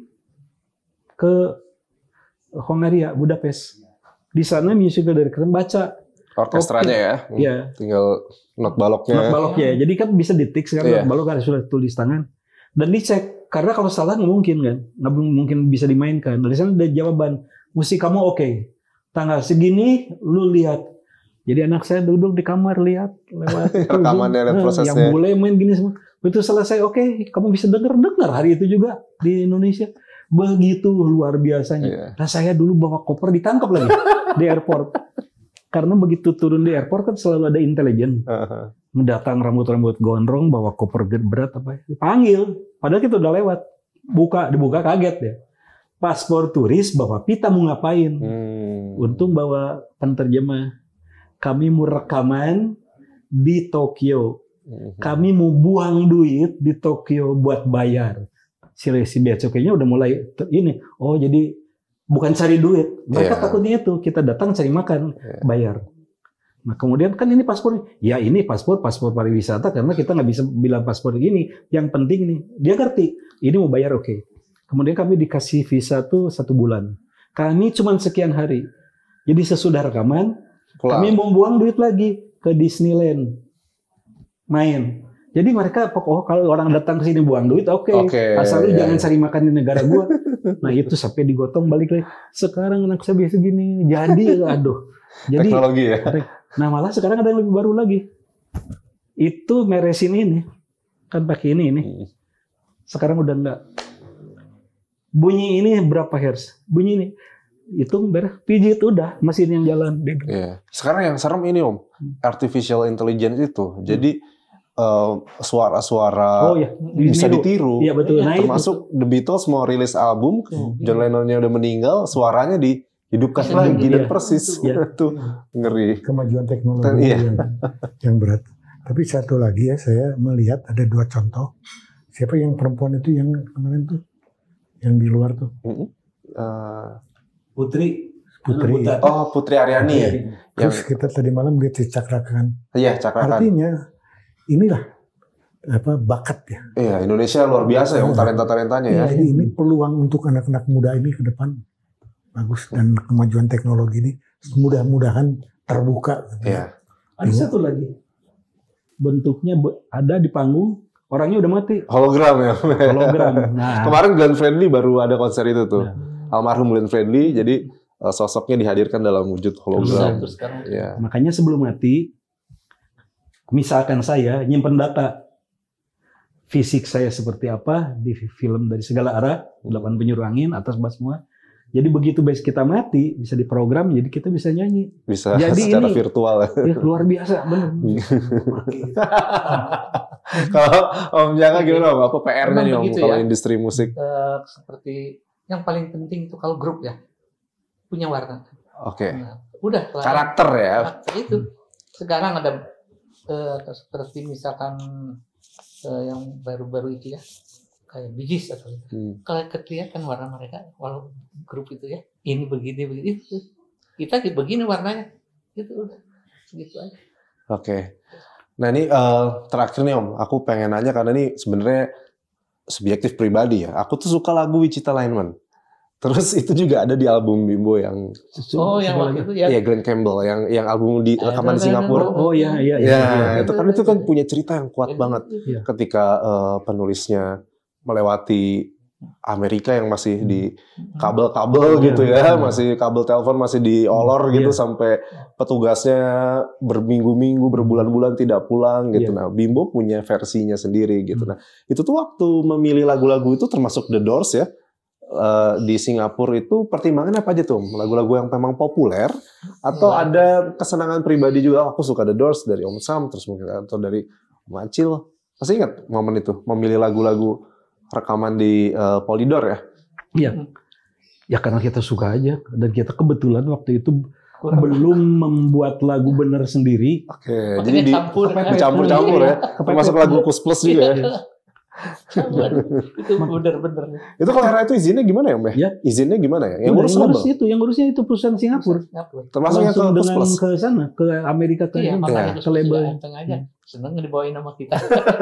ke Hongaria, Budapest. Di sana musical director baca. Orkestranya okay. ya? Iya. Tinggal not baloknya. Not baloknya, jadi kan bisa ditik sekarang, yeah. Not balok kan sudah tulis tangan. Dan dicek, karena kalau salah nggak mungkin kan, nggak mungkin bisa dimainkan. Dari sana ada jawaban, musik kamu oke, okay. Tanggal segini lu lihat. Jadi anak saya duduk di kamar lihat lewat rekamannya dan prosesnya. Yang boleh main gini semua. Begitu selesai, oke, okay, kamu bisa dengar dengar hari itu juga di Indonesia. Begitu luar biasanya. Yeah. Nah saya dulu bawa koper ditangkap lagi di airport. Karena begitu turun di airport kan selalu ada intelijen. Uh-huh. Mendatang rambut-rambut gondrong bawa koper berat apa ya. Dipanggil. Padahal kita udah lewat. Buka, dibuka kaget ya. Paspor turis bawa pita mau ngapain. Hmm. Untung bawa penterjemah. Kami mau rekaman di Tokyo. Hmm. Kami mau buang duit di Tokyo buat bayar. Si si bea cukainya udah mulai ini. Oh jadi bukan cari duit. Mereka yeah. takutnya itu. Kita datang cari makan, yeah. bayar. Nah kemudian kan ini paspornya. Ya ini paspor, paspor pariwisata. Karena kita nggak bisa bilang paspor gini. Yang penting nih. Dia ngerti. Ini mau bayar oke. Okay. Kemudian kami dikasih visa tuh satu bulan. Kami cuma sekian hari. Jadi sesudah rekaman, pulang. Kami mau buang duit lagi ke Disneyland. Main. Jadi mereka, oh kalau orang datang ke sini buang duit, oke. Okay. Okay, asal lu yeah. jangan cari makan di negara gua. Nah itu sampai digotong balik lagi. Sekarang anak saya biasa gini. Jadi, aduh. Jadi, teknologi ya? Nah malah sekarang ada yang lebih baru lagi. Itu meresin ini. Kan pakai ini, ini. Sekarang udah enggak. Bunyi ini berapa hertz? Bunyi ini. Hitung beres. Pijit udah. Mesin yang jalan. Yeah. Sekarang yang serem ini Om. Artificial intelligence itu. Hmm. Jadi uh, suara-suara Oh ya, bisa ditiru. ditiru. Iya betul. Nah, itu. Termasuk The Beatles mau rilis album, Hmm. John Lennonnya udah meninggal, suaranya dihidupkan Bisa lagi dihidupkan, dan iya. persis. Iya. Tuh ngeri. Kemajuan teknologi Dan- iya. yang, yang berat. Tapi satu lagi ya, saya melihat ada dua contoh. Siapa yang perempuan itu yang kemarin tuh, yang di luar tuh, Mm-mm. Uh, Putri. Putri. Buta. oh Putri Aryani ya. Terus kita tadi malam lihat dicakrakan. Iya, cakrakan. Artinya inilah apa bakat ya. Iya, Indonesia luar biasa ya, talenta-talentanya ya. Jadi ini peluang untuk anak-anak muda ini ke depan bagus, dan kemajuan teknologi ini mudah-mudahan terbuka. Gitu. Iya. Ada satu lagi. Bentuknya be- ada di panggung, orangnya udah mati. Hologram ya. Hologram. Nah, Kemarin Glenn Fredly baru ada konser itu tuh. Nah. Almarhum Glenn Fredly, jadi uh, sosoknya dihadirkan dalam wujud Bisa hologram. tuh sekarang. Iya. makanya sebelum mati, misalkan saya nyimpen data fisik saya seperti apa di film dari segala arah, delapan penyuru angin, atas bawah semua. Jadi begitu base kita mati, bisa diprogram, jadi kita bisa nyanyi. Bisa Jadi secara ini- virtual. Ya, luar biasa, bener. Kalau Om Jaka gimana Om? Apa P R-nya Memang nih Om begitu kalau ya. industri musik? Eh, seperti yang paling penting itu kalau grup ya punya warna. Oke. Nah, udah lah. Karakter ya. Karakter itu. Sekarang ada eh, seperti misalkan eh, yang baru-baru itu ya kayak Bee Gees atau itu. Hmm. Kalau kelihatan warna mereka, walau grup itu ya ini begini begini itu kita begini warnanya itu udah segitu aja. Oke. Nah ini eh, terakhir nih Om, aku pengen nanya karena ini sebenarnya subjektif pribadi ya. Aku tuh suka lagu Wichita Lineman. Terus itu juga ada di album Bimbo yang Oh yang waktu itu ya. ya Glenn Campbell yang yang album di rekaman di Singapura. Oh iya, iya. Ya, iya. itu kan itu kan punya cerita yang kuat banget Iya. ketika eh, penulisnya melewati Amerika yang masih di kabel-kabel Iya, gitu ya, iya. masih kabel telepon masih diolor gitu Iya. sampai petugasnya berminggu-minggu, berbulan-bulan tidak pulang gitu. Iya. Nah, Bimbo punya versinya sendiri gitu. Hmm. Nah, itu tuh waktu memilih lagu-lagu itu termasuk The Doors ya. eh, di Singapura itu pertimbangan apa aja tuh? Lagu-lagu yang memang populer atau Iya. ada kesenangan pribadi juga? Aku suka The Doors dari Om Sam terus mungkin atau dari Om Acil. Pasti ingat momen itu memilih lagu-lagu rekaman di eh, Polydor ya? Iya. Ya karena kita suka aja, dan kita kebetulan waktu itu Kurang. belum membuat lagu bener sendiri. Oke, Makanya jadi di, campur. dicampur-campur ya. Termasuk lagu Kus Plus juga ya. Campur. Itu bener-bener. Itu kalau era itu izinnya gimana ya, Mbak? Ya. Izinnya gimana ya? Yang Udah, ngurus yang label. ngurus itu, yang ngurusnya itu perusahaan Singapura. Singapura. Termasuk yang ke Langsung Kus dengan Plus. ke sana, ke Amerika ke Iya, ini, makanya ke label. Anteng aja. Seneng dibawain sama kita.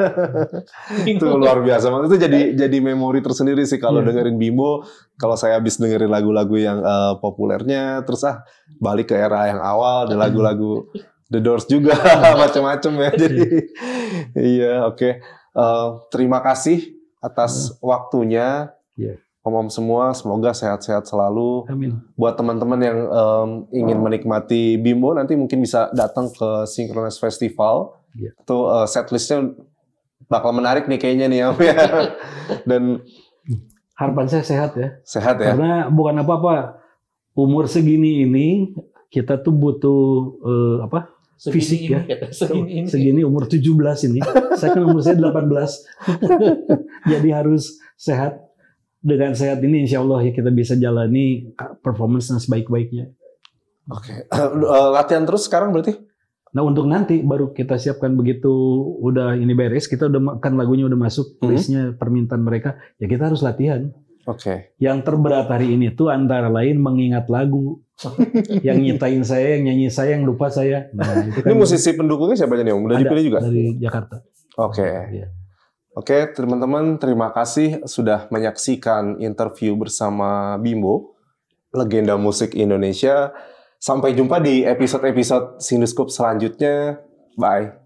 Itu luar biasa banget. Itu jadi jadi memori tersendiri sih kalau Iya. dengerin Bimbo. Kalau saya habis dengerin lagu-lagu yang eh, populernya, terus ah balik ke era yang awal, ada lagu-lagu The Doors juga macam-macam ya. Jadi iya, oke. Eh, terima kasih atas waktunya. Iya. Om-om semua, semoga sehat-sehat selalu. Amin. Buat teman-teman yang em, ingin menikmati Bimbo, nanti mungkin bisa datang ke Synchronize Festival. Iya. Itu eh, setlistnya bakal menarik nih kayaknya nih Om ya. Dan Harapan saya sehat ya. sehat ya. Karena bukan apa-apa, umur segini ini kita tuh butuh eh, apa? Segini Fisik ini, ya. kata, segini ini. Segini umur tujuh belas ini. Saya kan umur saya delapan belas. Jadi harus sehat. Dengan sehat ini insya Allah ya kita bisa jalani performance yang sebaik-baiknya. Oke. Eh, latihan terus sekarang berarti? Nah untuk nanti baru kita siapkan begitu udah ini beres, kita udah kan lagunya udah masuk Mhm. listnya permintaan mereka, ya kita harus latihan. Oke. Yang terberat hari ini tuh antara lain mengingat lagu. Yang nyitain saya, yang nyanyi saya, yang lupa saya. Nah, itu Ini musisi pendukungnya siapa aja nih Om? Udah ada dipilih juga? dari Jakarta. Oke. Iya. Oke, teman-teman, terima kasih sudah menyaksikan interview bersama Bimbo, legenda musik Indonesia. Sampai jumpa di episode-episode Sinduskop selanjutnya. Bye.